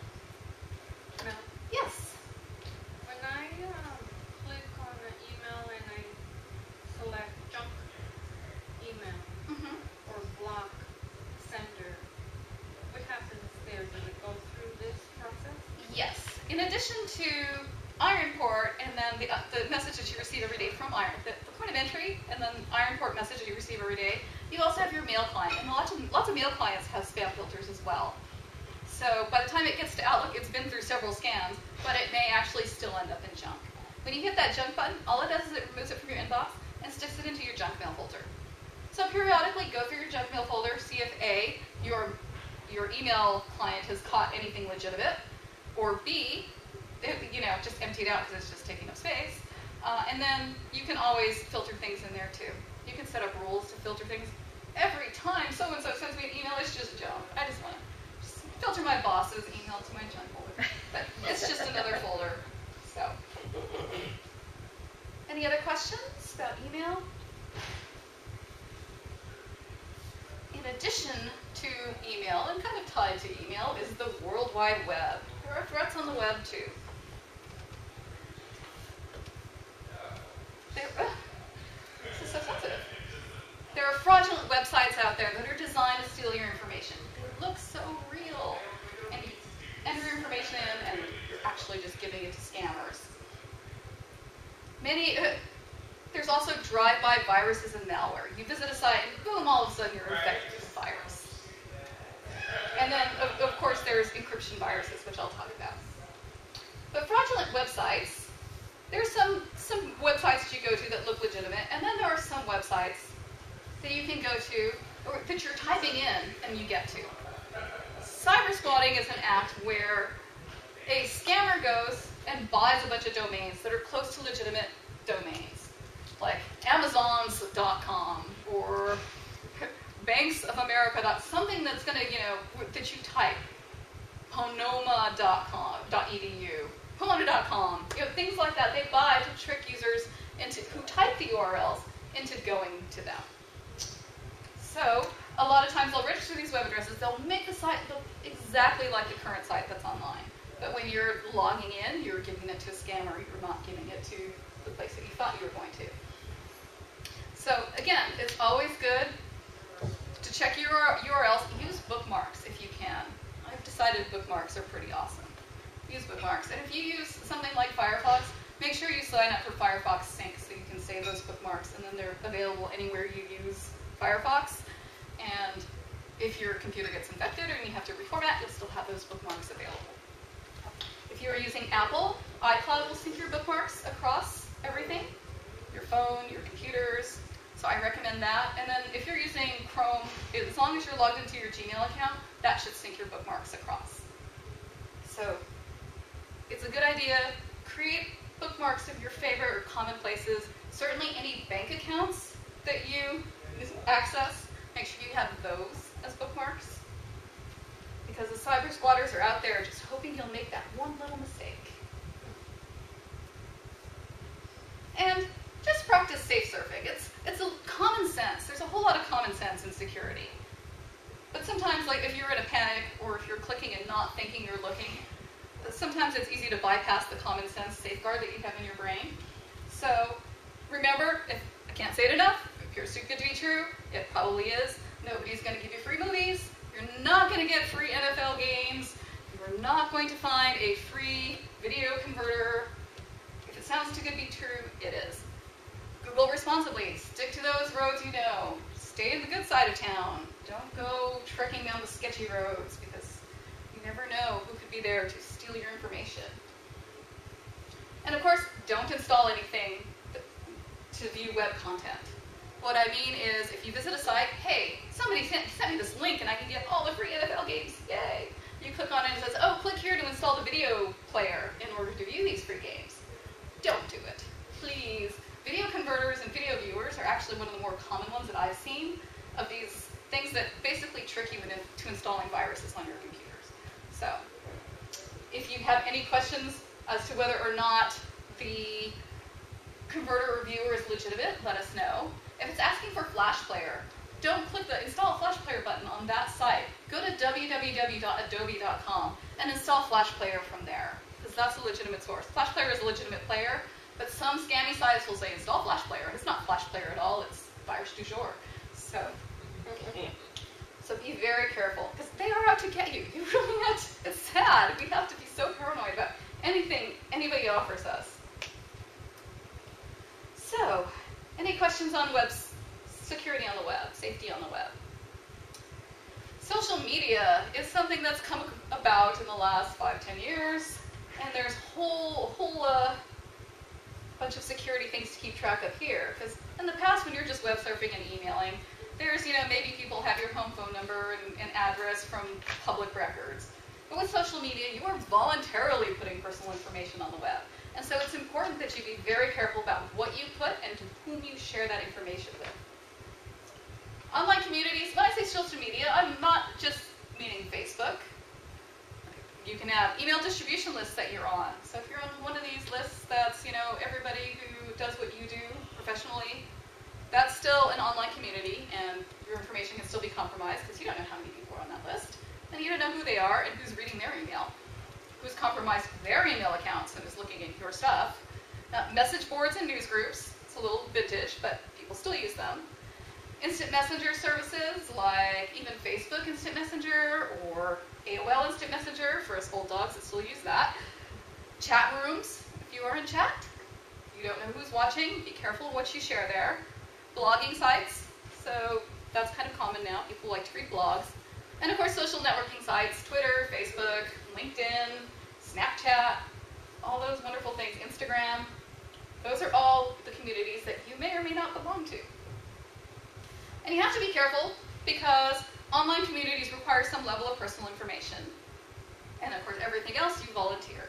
F: Mel,
A: Yes?
F: when I um, click on an email and I select junk email
A: Mm-hmm.
F: or block sender, what happens there? Does it go through this process?
A: Yes. In addition to Ironport and then the, uh, the messages you receive every day from Iron, the, the point of entry and then Ironport messages you receive every day, you also have your mail client. And lots of, lots of mail clients have spam filters as well. So by the time it gets to Outlook, it's been through several scans, but it may actually still end up in junk. When you hit that junk button, all it does is it removes it from your inbox and sticks it into your junk mail folder. So periodically go through your junk mail folder, see if A, your, your email client has caught anything legitimate, or B, it, you know, just empty it out because it's just taking up space. Uh, and then you can always filter things in there too. You can set up rules to filter things. Every time so-and-so sends me an email, it's just junk. I just want to filter my boss's email to my junk folder. But it's just another folder. So, any other questions about email? In addition to email, and kind of tied to email, is the World Wide Web. There are threats on the web too. There, uh, this is so sensitive. There are fraudulent websites out there that are designed to steal your information. They look so real. And you enter your information in, and you're actually just giving it to scammers. Many, uh, there's also drive-by viruses and malware. You visit a site, and boom, all of a sudden you're infected with a virus. And then, of, of course, there's encryption viruses, which I'll talk about. But fraudulent websites, there's some, some websites that you go to that look legitimate, and then there are some websites that you can go to, or that you're typing in and you get to. Cyber squatting is an act where a scammer goes and buys a bunch of domains that are close to legitimate domains, like Amazons dot com or Banks of America. Something that's going to, you know, that you type, Pomona dot e d u, Pomona dot com, you know, things like that. They buy to trick users into who type the U R Ls into going to them. So a lot of times they'll register these web addresses. They'll make the site look exactly like the current site that's online. But when you're logging in, you're giving it to a scammer. You're not giving it to the place that you thought you were going to. So again, it's always good to check your U R Ls. Use bookmarks if you can. I've decided bookmarks are pretty awesome. Use bookmarks. And if you use something like Firefox, make sure you sign up for Firefox Sync so you can save those bookmarks, and then they're available anywhere you use Firefox. And if your computer gets infected or you have to reformat, you'll still have those bookmarks available. If you're using Apple, iCloud will sync your bookmarks across everything, your phone, your computers. So I recommend that. And then if you're using Chrome, as long as you're logged into your Gmail account, that should sync your bookmarks across. So it's a good idea. Create bookmarks of your favorite or common places. Certainly any bank accounts that you access, make sure you have those as bookmarks. Because the cyber squatters are out there just hoping you'll make that one little mistake. And just practice safe surfing. It's, it's a common sense. There's a whole lot of common sense in security. But sometimes, like if you're in a panic or if you're clicking and not thinking you're looking, sometimes it's easy to bypass the common sense safeguard that you have in your brain. So remember, if I can't say it enough, if it appears too good to be true, it probably is. Nobody's going to give you free movies. You're not going to get free N F L games. You're not going to find a free video converter. If it sounds too good to be true, it is. Google responsibly. Stick to those roads you know. Stay in the good side of town. Don't go trekking down the sketchy roads because you never know who could be there to steal your information. And of course, don't install anything to view web content. What I mean is, if you visit a site, hey, somebody sent, sent me this link and I can get all the free N F L games, yay! You click on it and it says, oh, click here to install the video player in order to view these free games. Don't do it, please. Video converters and video viewers are actually one of the more common ones that I've seen of these things that basically trick you into installing viruses on your computers. So, if you have any questions as to whether or not the converter or viewer is legitimate, let us know. If it's asking for Flash Player, don't click the Install Flash Player button on that site. Go to w w w dot adobe dot com and install Flash Player from there, because that's a legitimate source. Flash Player is a legitimate player, but some scammy sites will say install Flash Player, and it's not Flash Player at all, it's virus du jour. So, so be very careful, because they are out to get you. You really have to, it's sad. We have to be so paranoid about anything anybody offers us. So, any questions on web security on the web, safety on the web? Social media is something that's come about in the last five, ten years, and there's a whole, whole uh, bunch of security things to keep track of here. Because in the past, when you're just web surfing and emailing, there's, you know, maybe people have your home phone number and, and address from public records. But with social media, you are voluntarily putting personal information on the web. And so it's important that you be very careful about what you put and to whom you share that information with. Online communities, when I say social media, I'm not just meaning Facebook. You can have email distribution lists that you're on. So if you're on one of these lists that's, you know, everybody who does what you do professionally, that's still an online community, and your information can still be compromised because you don't know how many people are on that list, and you don't know who they are and who's reading their email, who's compromised their email accounts and is looking at your stuff. Uh, message boards and news groups, it's a little vintage, but people still use them. Instant messenger services like even Facebook Instant Messenger or A O L Instant Messenger for us old dogs that still use that. Chat rooms, if you are in chat, you don't know who's watching, be careful of what you share there. Blogging sites, so that's kind of common now, people like to read blogs. And of course social networking sites, Twitter, Facebook, LinkedIn, Snapchat, all those wonderful things, Instagram. Those are all the communities that you may or may not belong to. And you have to be careful because online communities require some level of personal information. And of course everything else you volunteer.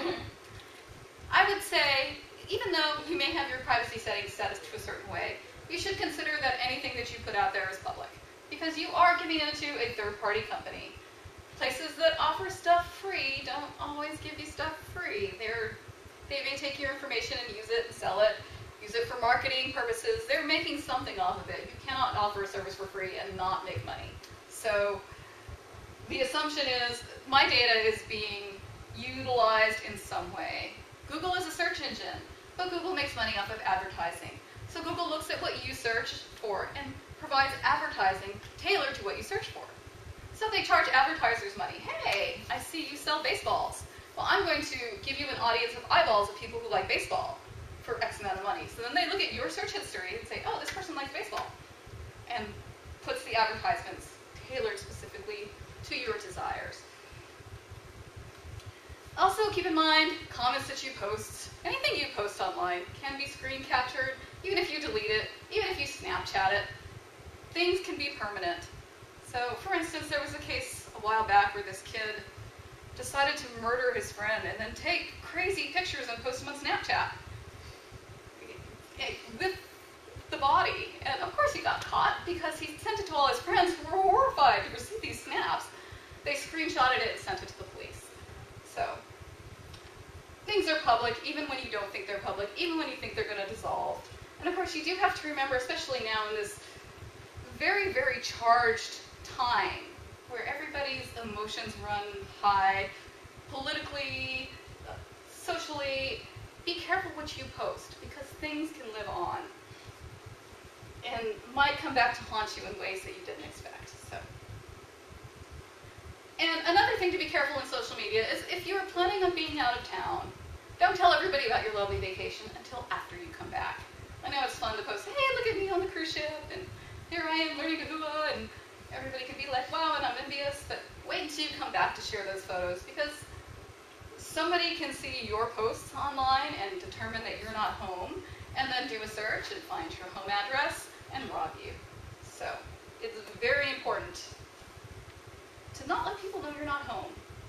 A: I would say, even though you may have your privacy settings set to a certain way, you should consider that anything that you put out there is public. Because you are giving it to a third-party company. Places that offer stuff free don't always give you stuff free. They're, they may take your information and use it and sell it, use it for marketing purposes. They're making something off of it. You cannot offer a service for free and not make money. So the assumption is my data is being utilized in some way. Google is a search engine, but Google makes money off of advertising. So Google looks at what you search for and provides advertising tailored to what you search for. So they charge advertisers money. Hey, I see you sell baseballs. Well, I'm going to give you an audience of eyeballs of people who like baseball. for X amount of money. So then they look at your search history and say, oh, this person likes baseball, and puts the advertisements tailored specifically to your desires. Also, keep in mind, comments that you post, anything you post online can be screen captured, even if you delete it, even if you Snapchat it. Things can be permanent. So, for instance, there was a case a while back where this kid decided to murder his friend and then take crazy pictures and post them on Snapchat with the body. And of course he got caught because he sent it to all his friends who were horrified to receive these snaps. They screenshotted it and sent it to the police. So, things are public even when you don't think they're public, even when you think they're going to dissolve. And of course you do have to remember, especially now in this very, very charged time where everybody's emotions run high, politically, uh, socially, be careful what you post because things can live on and might come back to haunt you in ways that you didn't expect. So. And another thing to be careful in social media is if you're planning on being out of town, don't tell everybody about your lovely vacation until after you come back. I know it's fun to post, hey, look at me on the cruise ship, and here I am learning to hula, and everybody can be like, wow, and I'm envious, but wait until you come back to share those photos, because somebody can see your posts online and determine that you're not home, and then do a search and find your home address and rob you. So it's very important to not let people know you're not home.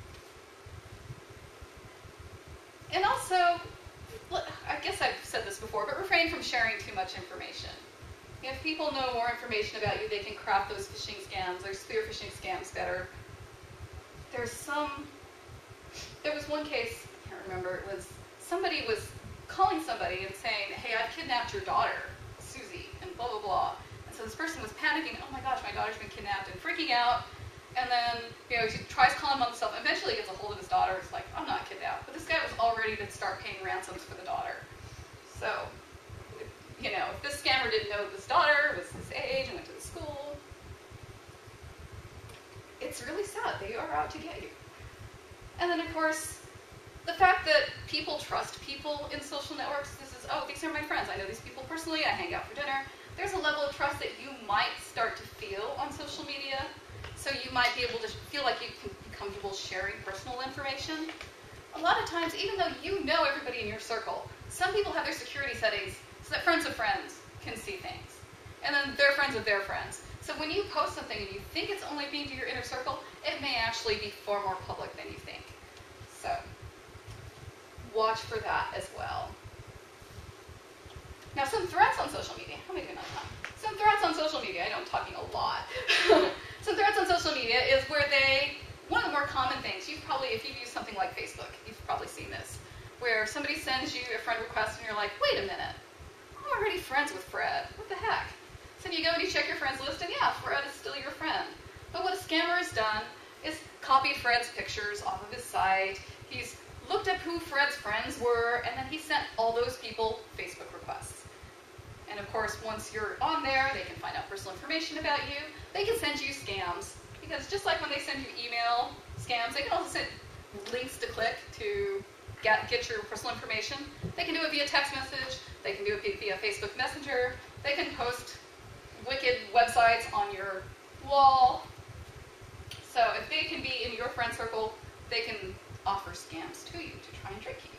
A: And also, I guess I've said this before, but refrain from sharing too much information. If people know more information about you, they can craft those phishing scams, those spear phishing scams better. There's some, there was one case, I can't remember, it was somebody was calling somebody and saying, hey, I've kidnapped your daughter, Susie, and blah, blah, blah. And so this person was panicking, oh my gosh, my daughter's been kidnapped, and freaking out. And then, you know, he tries calling him on himself. Eventually he gets a hold of his daughter. It's like, I'm not kidnapped. But this guy was all ready to start paying ransoms for the daughter. So, you know, if this scammer didn't know this daughter was his age and went to the school, it's really sad. They are out to get you. And then, of course, the fact that people trust people in social networks. This is, oh, these are my friends. I know these people personally. I hang out for dinner. There's a level of trust that you might start to feel on social media. So you might be able to feel like you can be comfortable sharing personal information. A lot of times, even though you know everybody in your circle, some people have their security settings so that friends of friends can see things. And then their friends of their friends. So when you post something and you think it's only being to your inner circle, it may actually be far more public than you think. So watch for that as well. Now, some threats on social media. How am I doing on time? Some threats on social media. I know I'm talking a lot. Some threats on social media is where they, one of the more common things, you've probably, if you've used something like Facebook, you've probably seen this, where somebody sends you a friend request and you're like, wait a minute, I'm already friends with Fred. What the heck? So you go and you check your friends list and yeah, Fred is still your friend. But what a scammer has done is copied Fred's pictures off of his site. He's looked up who Fred's friends were, and then he sent all those people Facebook requests. And of course, once you're on there, they can find out personal information about you. They can send you scams, because just like when they send you email scams, they can also send links to click to get, get your personal information. They can do it via text message. They can do it via Facebook Messenger. They can post wicked websites on your wall. So if they can be in your friend circle, they can offer scams to you to try and trick you.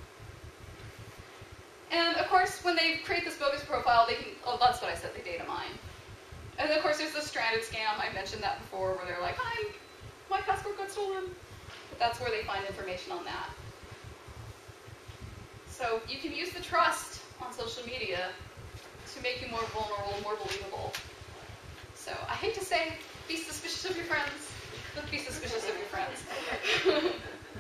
A: And of course, when they create this bogus profile, they can, oh, that's what I said, they data mine. And of course, there's the stranded scam. I mentioned that before, where they're like, hi, my passport got stolen. But that's where they find information on that. So you can use the trust on social media to make you more vulnerable, more believable. So I hate to say, be suspicious of your friends, but be suspicious of your friends.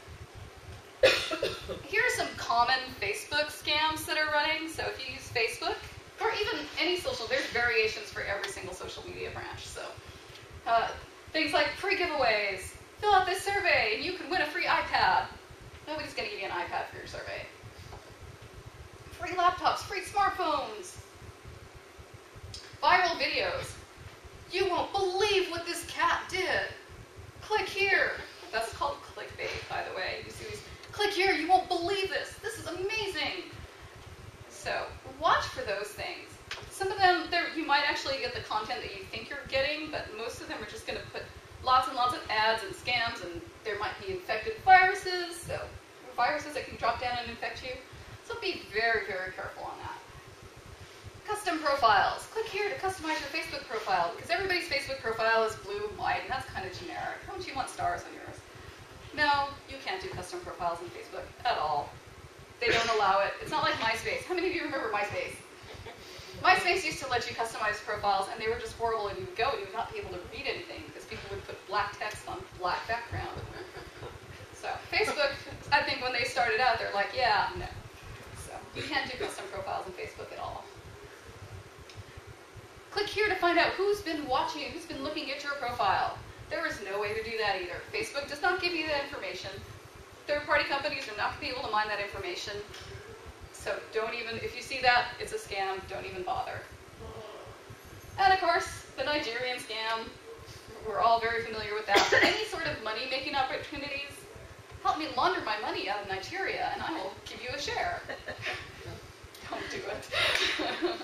A: Here are some common Facebook scams that are running. So if you use Facebook, or even any social, there's variations for every single social media branch. So uh, things like free giveaways, fill out this survey and you can win a free iPad. Nobody's going to give you an iPad for your survey. Free laptops, free smartphones, viral videos. You won't believe what this cat did. Click here. That's called clickbait, by the way. You see these, click here, you won't believe this. This is amazing. to those things. Some of them, you might actually get the content that you think you're getting, but most of them are just going to put lots and lots of ads and scams, and there might be infected viruses, so viruses that can drop down and infect you. So be very, very careful on that. Custom profiles. Click here to customize your Facebook profile, because everybody's Facebook profile is blue and white, and that's kind of generic. Don't you want stars on yours? No, you can't do custom profiles on Facebook at all. They don't allow it. It's not like MySpace. How many of you remember MySpace? MySpace used to let you customize profiles, and they were just horrible, and you would go and you would not be able to read anything, because people would put black text on black background. So Facebook, I think when they started out, they're like, yeah, no. So you can't do custom profiles on Facebook at all. Click here to find out who's been watching, who's been looking at your profile. There is no way to do that either. Facebook does not give you that information. Third-party companies are not going to be able to mine that information. So don't even, if you see that, it's a scam, don't even bother. And of course, the Nigerian scam, we're all very familiar with that. Any sort of money-making opportunities, help me launder my money out of Nigeria, and I will give you a share. Don't do it.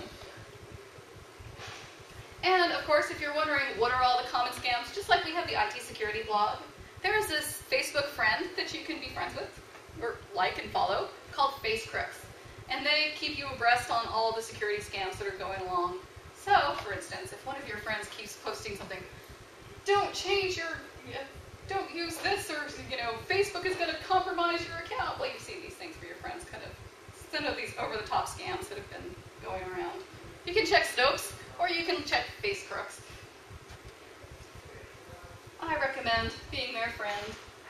A: And of course, if you're wondering what are all the common scams, just like we have the I T security blog, there is this Facebook friend that you can be friends with, or like and follow, called FaceCrooks. And they keep you abreast on all the security scams that are going along. So, for instance, if one of your friends keeps posting something, don't change your, don't use this, or, you know, Facebook is going to compromise your account. Well, you've seen these things where your friends kind of send out these over-the-top scams that have been going around. You can check Snopes, or you can check FaceCrooks. I recommend being their friend.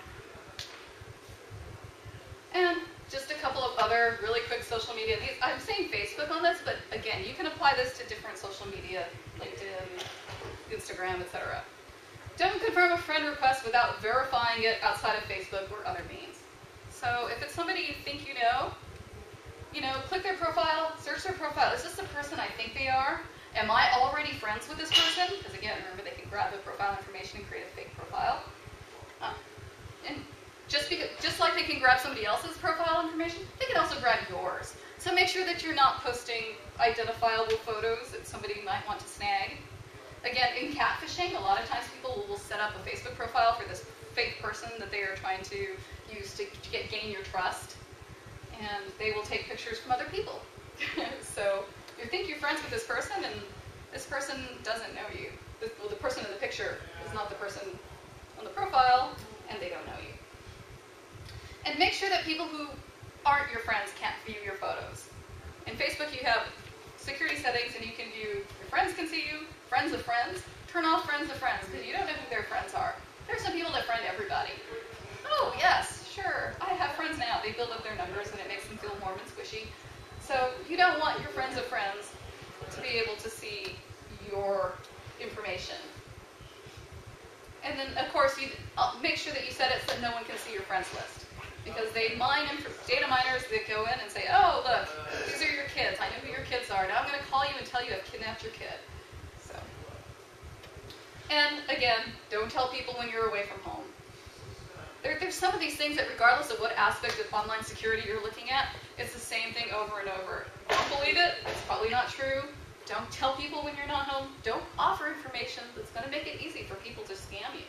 A: And just a couple of other really quick social media. These, I'm saying Facebook on this, but again, you can apply this to different social media, LinkedIn, Instagram, et cetera. Don't confirm a friend request without verifying it outside of Facebook or other means. So if it's somebody you think you know, you know, click their profile, search their profile. Is this the person I think they are? Am I already friends with this person? Because again, remember, they can grab the profile information and create a fake profile. Uh, and just because, just like they can grab somebody else's profile information, they can also grab yours. So make sure that you're not posting identifiable photos that somebody might want to snag. Again, in catfishing, a lot of times people will set up a Facebook profile for this fake person that they are trying to use to, to get gain your trust. And they will take pictures from other people. So you think you're friends with this person, and this person doesn't know you. The, well, the person in the picture is not the person on the profile, and they don't know you. And make sure that people who aren't your friends can't view your photos. In Facebook, you have security settings, and you can view, your friends can see you, friends of friends. Turn off friends of friends, because you don't know who their friends are. There are some people that friend everybody. Oh, yes, sure, I have friends now. They build up their numbers, and it makes them feel warm and squishy. So you don't want your friends of friends to be able to see your information. And then, of course, you uh, make sure that you set it so no one can see your friends list. Because they mine, data miners that go in and say, oh, look, these are your kids. I know who your kids are. Now I'm going to call you and tell you I've kidnapped your kid. So, and again, don't tell people when you're away from home. There, there's some of these things that regardless of what aspect of online security you're looking at, it's the same thing over and over. Don't believe it. It's probably not true. Don't tell people when you're not home. Don't offer information that's going to make it easy for people to scam you.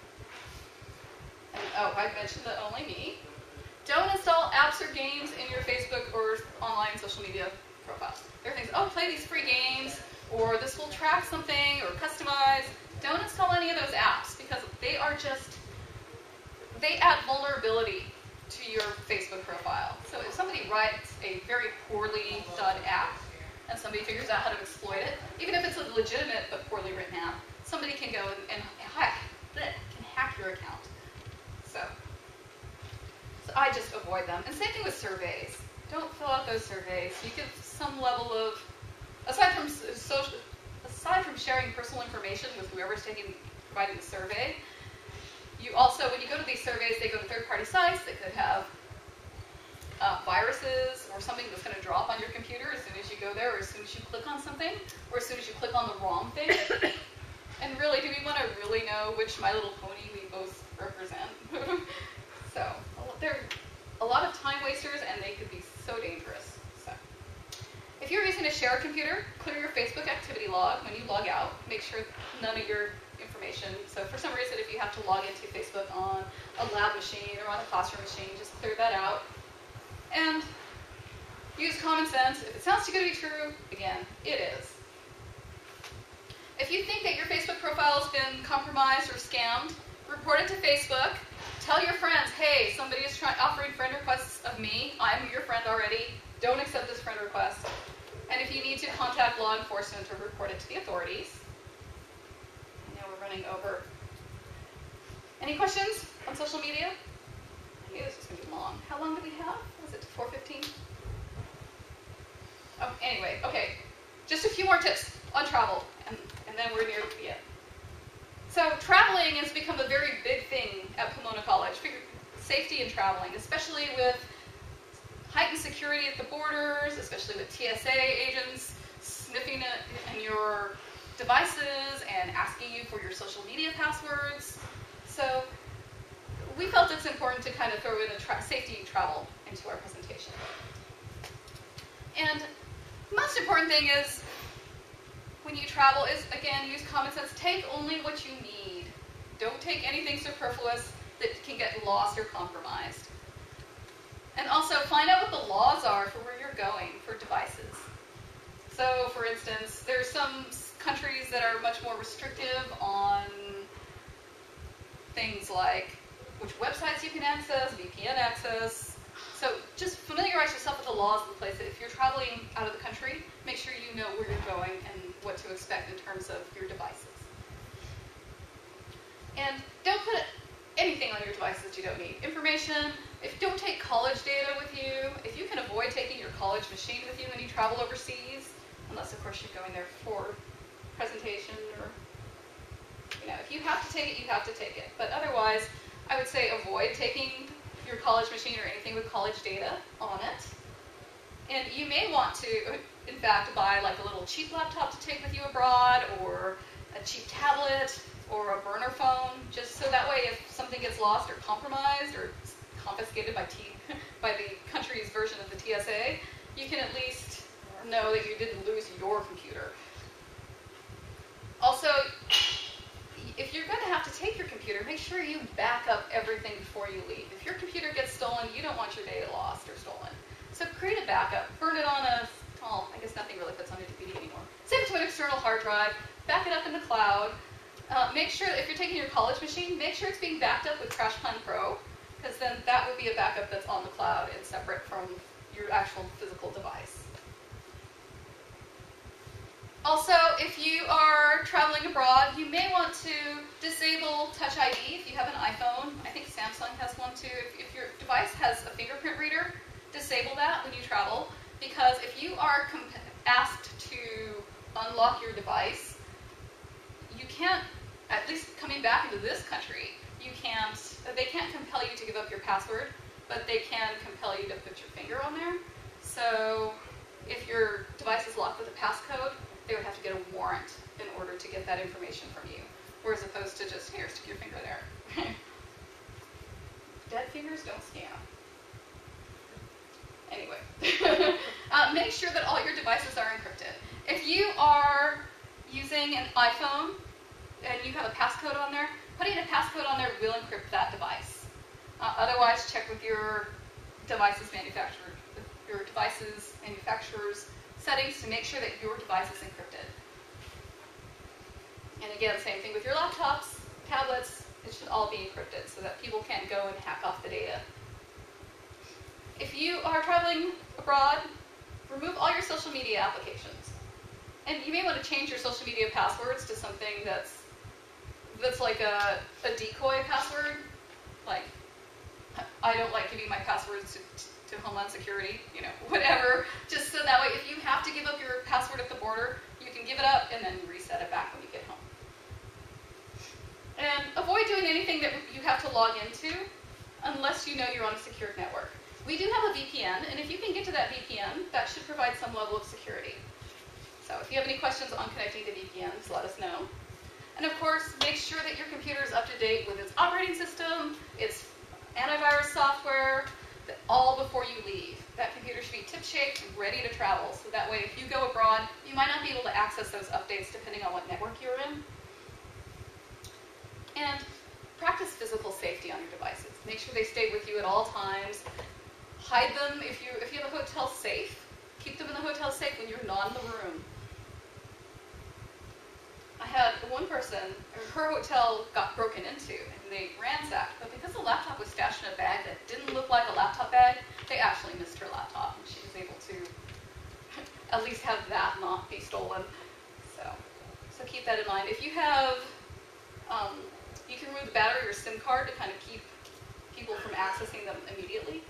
A: And, oh, I mentioned the only me. Don't install apps or games in your Facebook or online social media profiles. There are things, oh, play these free games, or this will track something, or customize. Don't install any of those apps, because they are just, they add vulnerability to your Facebook profile. So if somebody writes a very poorly done app, and somebody figures out how to exploit it, even if it's a legitimate but poorly written app, somebody can go and, and hack, can hack your account. So, so I just avoid them. And same thing with surveys. Don't fill out those surveys. You give some level of, aside from social, aside from sharing personal information with whoever's taking, providing the survey, you also, when you go to these surveys, they go to third-party sites that could have uh, viruses or something that's going to drop on your computer as soon as you go there, or as soon as you click on something, or as soon as you click on the wrong thing. And really, do we want to really know which My Little Pony we both represent? So, they're a lot of time wasters, and they could be so dangerous. So, if If you're using a shared computer, clear your Facebook activity log when you log out. Make sure none of your information, so for some reason if you have to log into Facebook on a lab machine or on a classroom machine, just clear that out. And use common sense. If it sounds too good to be true, again, it is. If you think that your Facebook profile has been compromised or scammed, report it to Facebook. Tell your friends, hey, somebody is trying offering friend requests of me. I'm your friend already. Don't accept this friend request. And if you need to contact law enforcement or report it to the authorities. I know we're running over. Any questions on social media? I knew this was going to be long. How long do we have? Was it four fifteen? Oh, anyway, okay. Just a few more tips on travel, and, and then we're near the end. So traveling has become a very big thing at Pomona College. Safety in traveling, especially with heightened security at the borders, especially with T S A agents sniffing at in your devices and asking you for your social media passwords. So we felt it's important to kind of throw in a tra safety in travel into our presentation. And the most important thing is, when you travel, is, again, use common sense. Take only what you need. Don't take anything superfluous that can get lost or compromised. And also, find out what the laws are for where you're going for devices. So, for instance, there's some countries that are much more restrictive on things like which websites you can access, V P N access. So just familiarize yourself with the laws in place that if you're traveling out of the country, make sure you know where you're going and what to expect in terms of your devices. And don't put anything on your devices that you don't need. Information, if don't take college data with you, if you can avoid taking your college machine with you when you travel overseas, unless of course you're going there for presentation or, you know, if you have to take it, you have to take it. But otherwise, I would say avoid taking your college machine or anything with college data on it. And you may want to, in fact, buy like a little cheap laptop to take with you abroad, or a cheap tablet, or a burner phone, just so that way if something gets lost or compromised or confiscated by, T by the country's version of the T S A, you can at least know that you didn't lose your computer. Also, if you're going to have to take your computer, make sure you back up everything before you leave. If your computer gets stolen, you don't want your data lost or stolen. So create a backup. Burn it on a, oh, I guess nothing really fits on a D V D anymore. Save it to an external hard drive. Back it up in the cloud. Uh, make sure that if you're taking your college machine, make sure it's being backed up with CrashPlan Pro, because then that would be a backup that's on the cloud and separate from your actual physical device. Also, if you are traveling abroad, you may want to disable Touch I D if you have an iPhone. I think Samsung has one too. If, if your device has a fingerprint reader, disable that when you travel, because if you are asked to unlock your device, you can't, at least coming back into this country, you can't, they can't compel you to give up your password, but they can compel you to put your finger on there. So if your device is locked with a passcode, they would have to get a warrant in order to get that information from you, whereas opposed to just, here, stick your finger there. Dead fingers don't scam. Anyway, uh, make sure that all your devices are encrypted. If you are using an iPhone and you have a passcode on there, putting a passcode on there will encrypt that device. Uh, otherwise, check with your device's manufacturer, your device's manufacturer's settings to make sure that your device is encrypted. And again, same thing with your laptops, tablets, it should all be encrypted so that people can't go and hack off the data. If you are traveling abroad, remove all your social media applications. And you may want to change your social media passwords to something that's that's like a, a decoy password, like I don't like giving my passwords to, to Homeland Security, you know, whatever, just so that way if you have to give up your password at the border, you can give it up and then reset it back when you get home. And avoid doing anything that you have to log into unless you know you're on a secured network. We do have a V P N, and if you can get to that V P N, that should provide some level of security. So if you have any questions on connecting to V P Ns, let us know. And of course, make sure that your computer is up to date with its operating system, its antivirus software, all before you leave. That computer should be tip shape, ready to travel. So that way, if you go abroad, you might not be able to access those updates depending on what network you're in. And practice physical safety on your devices. Make sure they stay with you at all times. Hide them if you if you have a hotel safe. Keep them in the hotel safe when you're not in the room. I had one person, her hotel got broken into, and they ransacked, but because the laptop was stashed in a bag that didn't look like a laptop bag, they actually missed her laptop, and she was able to at least have that not be stolen. So, so keep that in mind. If you have, um, you can remove the battery or SIM card to kind of keep people from accessing them immediately.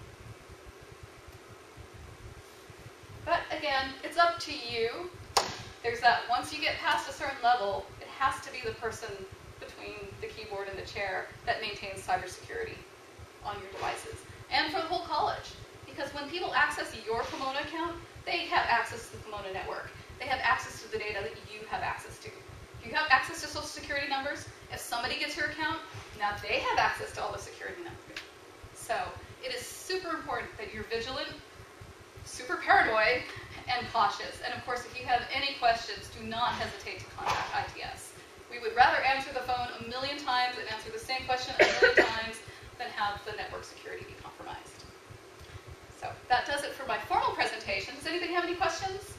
A: But again, it's up to you. There's that, once you get past a certain level, it has to be the person between the keyboard and the chair that maintains cybersecurity on your devices. And for the whole college. Because when people access your Pomona account, they have access to the Pomona network. They have access to the data that you have access to. If you have access to social security numbers, if somebody gets your account, now they have access to all the security numbers. So it is super important that you're vigilant, super paranoid, and cautious. And of course, if you have any questions, do not hesitate to contact I T S. We would rather answer the phone a million times and answer the same question a million times than have the network security be compromised. So that does it for my formal presentation. Does anybody have any questions?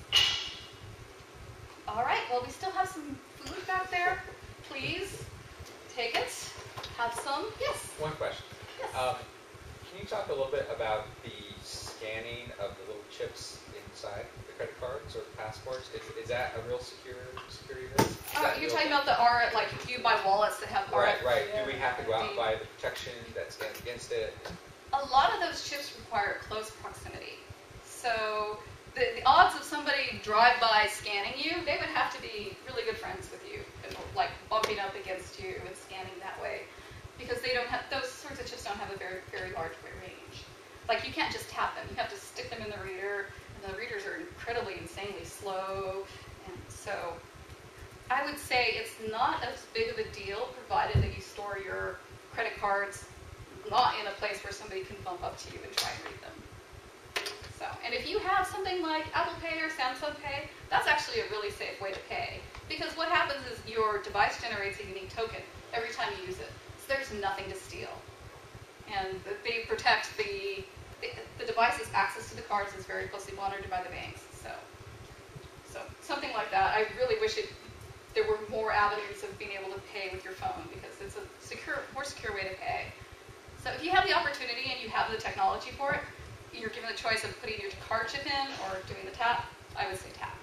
A: All right, well, we still have some food back there. Please take it. Have some. Yes?
G: One question.
A: Yes.
G: Um, can you talk a little bit about the scanning of the little chips inside the credit cards or the passports? Is, is that a real secure security risk? Is
A: Oh,
G: that
A: you're
G: real?
A: talking about the R F, like if you buy wallets that have R F.
G: Right, right. Do we have to go out and buy the protection that stands against it?
A: A lot of those chips require close proximity. So the, the odds of somebody drive-by scanning you, they would have to be really good friends with you, and like bumping up against you and scanning that way, because they don't have, those sorts of chips don't have a very, very large range. Like you can't just tap them. You have to stick them in the reader, and the readers are incredibly, insanely slow. And so I would say it's not as big of a deal, provided that you store your credit cards not in a place where somebody can bump up to you and try and read them. So, and if you have something like Apple Pay or Samsung Pay, that's actually a really safe way to pay. Because what happens is your device generates a unique token every time you use it. So there's nothing to steal. And they protect the, the, the device's access to the cards is very closely monitored by the banks. So, so something like that. I really wish it, there were more avenues of being able to pay with your phone, because it's a secure, more secure way to pay. So if you have the opportunity and you have the technology for it, you're given the choice of putting your card chip in or doing the tap, I would say tap.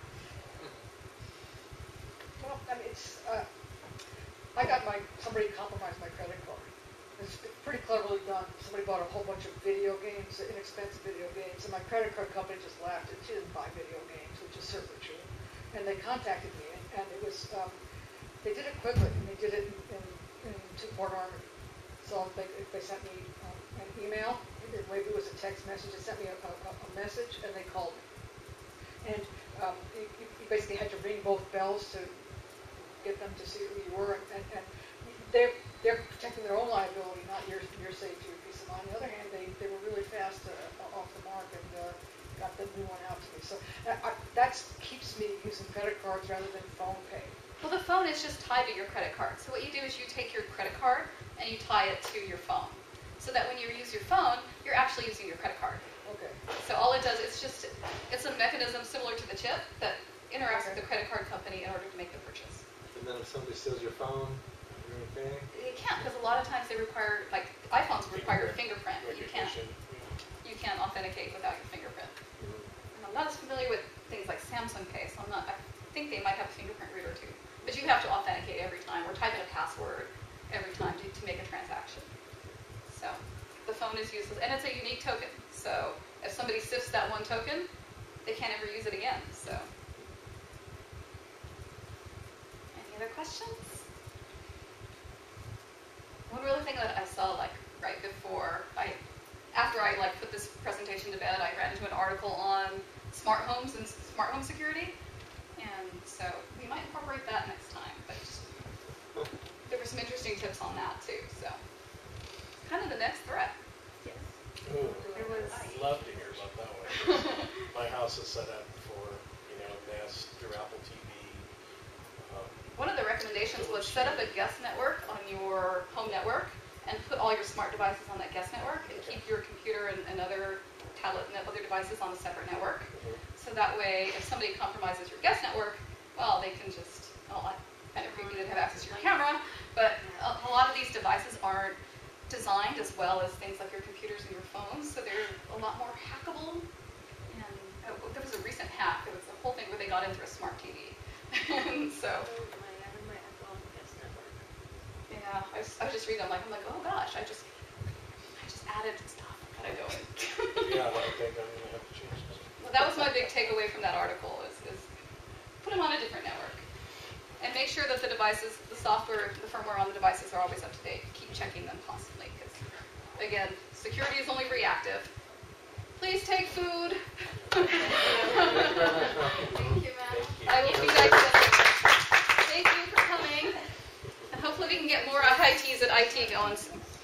E: Well, I mean, it's, uh, I got my, somebody compromised my credit card. It's pretty cleverly done. Somebody bought a whole bunch of video games, inexpensive video games, and my credit card company just laughed. And she didn't buy video games, which is certainly true. And they contacted me, and, and it was, um, they did it quickly, and they did it in, in, in Port Armory. So they, they sent me um, an email, maybe it was a text message, they sent me a, a, a message, and they called me. And um, you, you basically had to ring both bells to get them to see who you were, and, and, and they're, they're protecting their own liability, not your, your safety or peace of mind. On the other hand, they, they were really fast uh, off the mark and uh, got the new one out to me. So uh, I, that keeps me using credit cards rather than phone pay.
A: Well, the phone is just tied to your credit card. So what you do is you take your credit card and you tie it to your phone, so that when you use your phone, you're actually using your credit card.
E: Okay.
A: So all it does, it's just, it's a mechanism similar to the chip that interacts
E: Okay.
A: with the credit card company in order to make the purchase.
B: And then if somebody steals your phone, or anything,
A: You can't, because a lot of times they require, like iPhones require a fingerprint. You can't, you can't authenticate without your fingerprint. And I'm not as familiar with things like Samsung Pay, so I'm not, I think they might have a fingerprint reader too. But you have to authenticate every time, or type in a password every time to, to make a transaction. So the phone is useless, and it's a unique token. So if somebody sifts that one token, they can't ever use it again. So, any other questions? One real thing that I saw, like right before I, after I like put this presentation to bed, I ran into an article on smart homes and smart home security, and so we might incorporate that next time. But there were some interesting tips on that too. So, kind of the next threat.
D: Ooh,
F: There was,
D: I'd love to hear about that one. My house is set up for, you know, Nest through Apple T V. Um,
A: One of the recommendations was set up a guest network on your home network and put all your smart devices on that guest network and keep your computer and, and other tablet and other devices on a separate network.
D: Mhm.
A: So that way, if somebody compromises your guest network, well, they can just, well, I kind of creepy to have access to your camera, but a, a lot of these devices aren't designed as well as things like your computers and your phones, so they're a lot more hackable. And uh, there was a recent hack. It was a whole thing where they got into a smart T V. And so, yeah, I was, I was just reading. I'm like, I'm like, oh gosh, I just, I just added stuff that I don't.
B: Yeah, I think I'm gonna have to change this.
A: Well, that was my big takeaway from that article. Is, is put them on a different network, and make sure that the devices, the software, the firmware on the devices are always up to date. Keep checking them constantly, because again, security is only reactive. Please take food.
F: Thank you, ma'am.
A: I will see you guys later. Thank you for coming, and hopefully we can get more I Ts at I T going soon.